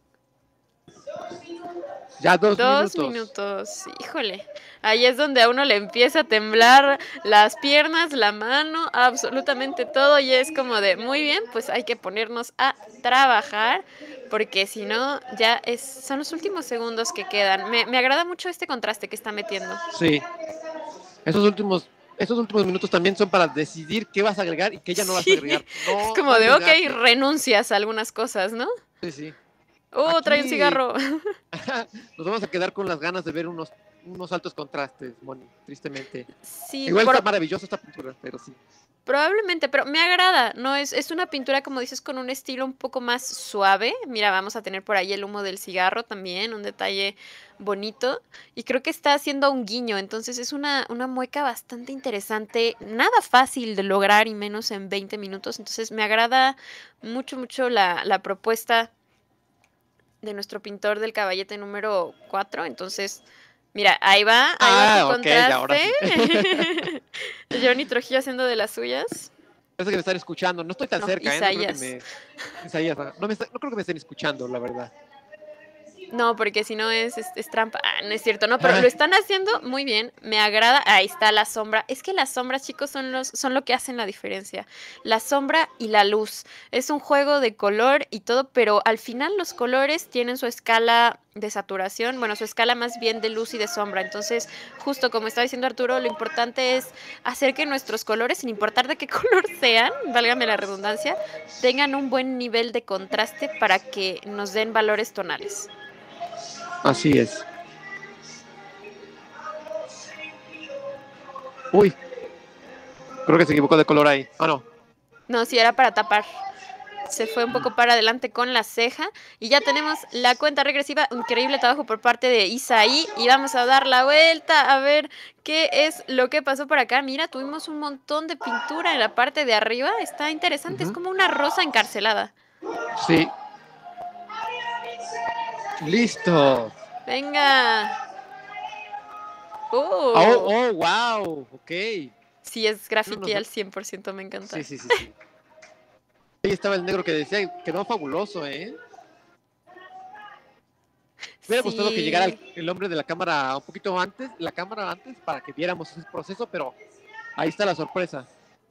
Ya 2 minutos. 2 minutos, híjole. Ahí es donde a uno le empieza a temblar las piernas, la mano, absolutamente todo. Y es como de, muy bien, pues hay que ponernos a trabajar, porque si no, son los últimos segundos que quedan. Me agrada mucho este contraste que está metiendo. Sí. Esos últimos minutos también son para decidir qué vas a agregar y qué ya no vas a agregar. Sí, es No, no como de, ok, arriesgarte. renuncias a algunas cosas, ¿no? Sí, sí. Trae un Aquí cigarro. nos vamos a quedar con las ganas de ver unos altos contrastes, Moni, tristemente. Sí, Igual está maravillosa esta pintura, pero sí. probablemente, pero me agrada, ¿no? Es una pintura, como dices, con un estilo un poco más suave. Mira, vamos a tener por ahí el humo del cigarro también, un detalle bonito. Y creo que está haciendo un guiño, entonces es una mueca bastante interesante, nada fácil de lograr y menos en 20 minutos. Entonces me agrada mucho, mucho la propuesta de nuestro pintor del caballete número 4. Entonces, mira, ahí va tu Ok, ya ahora contraste. sí. Johnny Trujillo haciendo de las suyas. Parece que me están escuchando. No estoy tan No, cerca, No creo que Isaías. Isaías, no creo que me estén escuchando, la verdad. No, porque si no es trampa. No es cierto, no, pero lo están haciendo muy bien. Me agrada. Ahí está la sombra. Es que las sombras, chicos, son lo que hacen la diferencia. La sombra y la luz. Es un juego de color y todo, pero al final los colores tienen su escala de saturación, bueno, su escala más bien de luz y de sombra. Entonces, justo como estaba diciendo Arturo, lo importante es hacer que nuestros colores, sin importar de qué color sean, válgame la redundancia, tengan un buen nivel de contraste para que nos den valores tonales. Así es. Uy, creo que se equivocó de color ahí. Ah, no. No, sí, era para tapar. Se fue un poco para adelante con la ceja. Y ya tenemos la cuenta regresiva. Increíble trabajo por parte de Isaí. Y vamos a dar la vuelta a ver qué es lo que pasó por acá. Mira, tuvimos un montón de pintura en la parte de arriba. Está interesante. Es como una rosa encarcelada. Sí. Listo. Venga. Oh, wow. Ok. Sí, es graffiti No. al 100%. Me encanta. Sí. Ahí estaba el negro que decía, quedó fabuloso, ¿eh? Me hubiera gustado que llegara Sí. el hombre de la cámara un poquito antes, para que viéramos ese proceso, pero ahí está la sorpresa.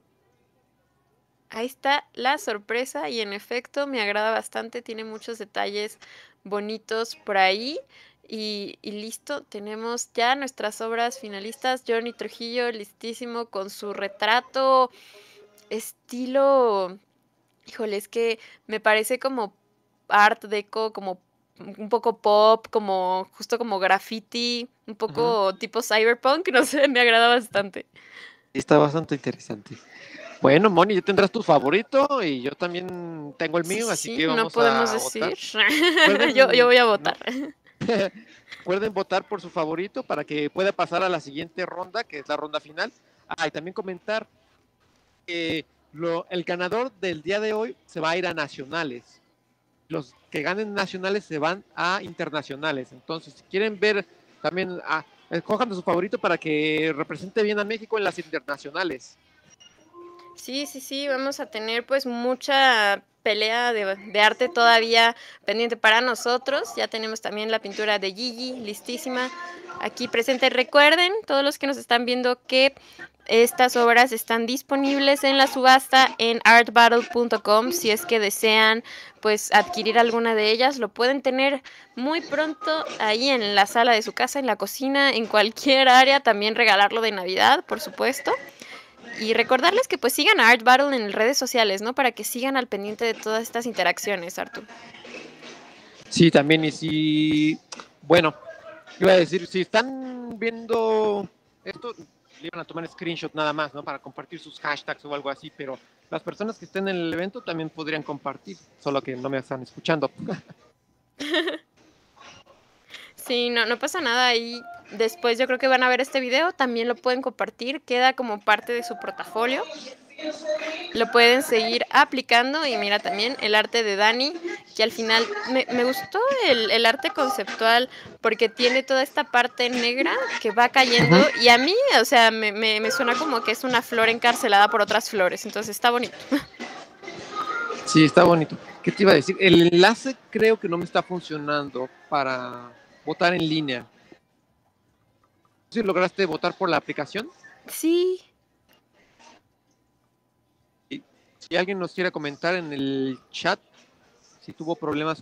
Ahí está la sorpresa y en efecto me agrada bastante, tiene muchos detalles bonitos por ahí y listo, tenemos ya nuestras obras finalistas, Johnny Trujillo listísimo con su retrato estilo, híjole, es que me parece como art deco, como un poco pop, como justo como graffiti, un poco tipo cyberpunk, no sé, me agrada bastante. Está bastante interesante. Bueno, Moni, ya tendrás tu favorito y yo también tengo el mío, así Sí, que no vamos podemos a votar. decir. Recuerden, Yo voy a votar. recuerden votar por su favorito para que pueda pasar a la siguiente ronda, que es la ronda final. Y también comentar que El ganador del día de hoy se va a ir a nacionales. Los que ganen nacionales se van a internacionales. Entonces, si quieren ver también, escojan a su favorito para que represente bien a México en las internacionales. Sí, sí, sí, vamos a tener pues mucha pelea de arte todavía pendiente para nosotros. Ya tenemos también la pintura de Gigi listísima aquí presente. Recuerden, todos los que nos están viendo, que estas obras están disponibles en la subasta en artbattle.com. Si es que desean pues adquirir alguna de ellas, lo pueden tener muy pronto ahí en la sala de su casa, en la cocina, en cualquier área. También regalarlo de Navidad, por supuesto. Y recordarles que pues sigan a Art Battle en redes sociales, ¿no? Para que sigan al pendiente de todas estas interacciones, Artur. Sí, también, y si, bueno, iba a decir, si están viendo esto, le iban a tomar screenshot nada más, ¿no? Para compartir sus hashtags o algo así, pero las personas que estén en el evento también podrían compartir, solo que no me están escuchando. Sí, no pasa nada ahí. Después yo creo que van a ver este video, también lo pueden compartir, queda como parte de su portafolio. Lo pueden seguir aplicando y mira también el arte de Dani, que al final me gustó el arte conceptual porque tiene toda esta parte negra que va cayendo y a mí, o sea, me suena como que es una flor encarcelada por otras flores, entonces está bonito. Sí, está bonito. ¿Qué te iba a decir? El enlace creo que no me está funcionando para votar en línea. ¿Sí lograste votar por la aplicación? Sí. Si alguien nos quiere comentar en el chat si tuvo problemas.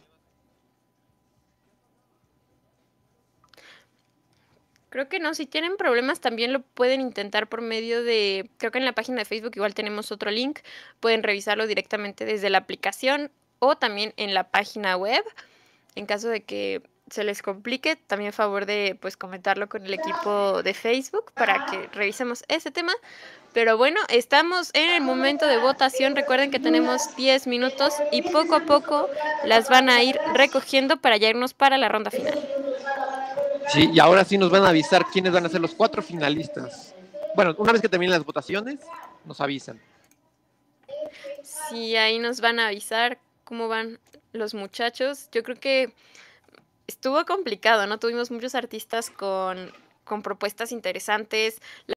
Creo que no, si tienen problemas también lo pueden intentar por medio de, creo que en la página de Facebook igual tenemos otro link, pueden revisarlo directamente desde la aplicación o también en la página web. En caso de que se les complique, también a favor de pues comentarlo con el equipo de Facebook para que revisemos ese tema. Pero bueno, estamos en el momento de votación. Recuerden que tenemos 10 minutos y poco a poco las van a ir recogiendo para ya irnos para la ronda final. Sí, y ahora sí nos van a avisar quiénes van a ser los 4 finalistas. Bueno, una vez que terminen las votaciones, nos avisan. Sí, ahí nos van a avisar cómo van los muchachos. Yo creo que estuvo complicado, ¿no? Tuvimos muchos artistas con propuestas interesantes.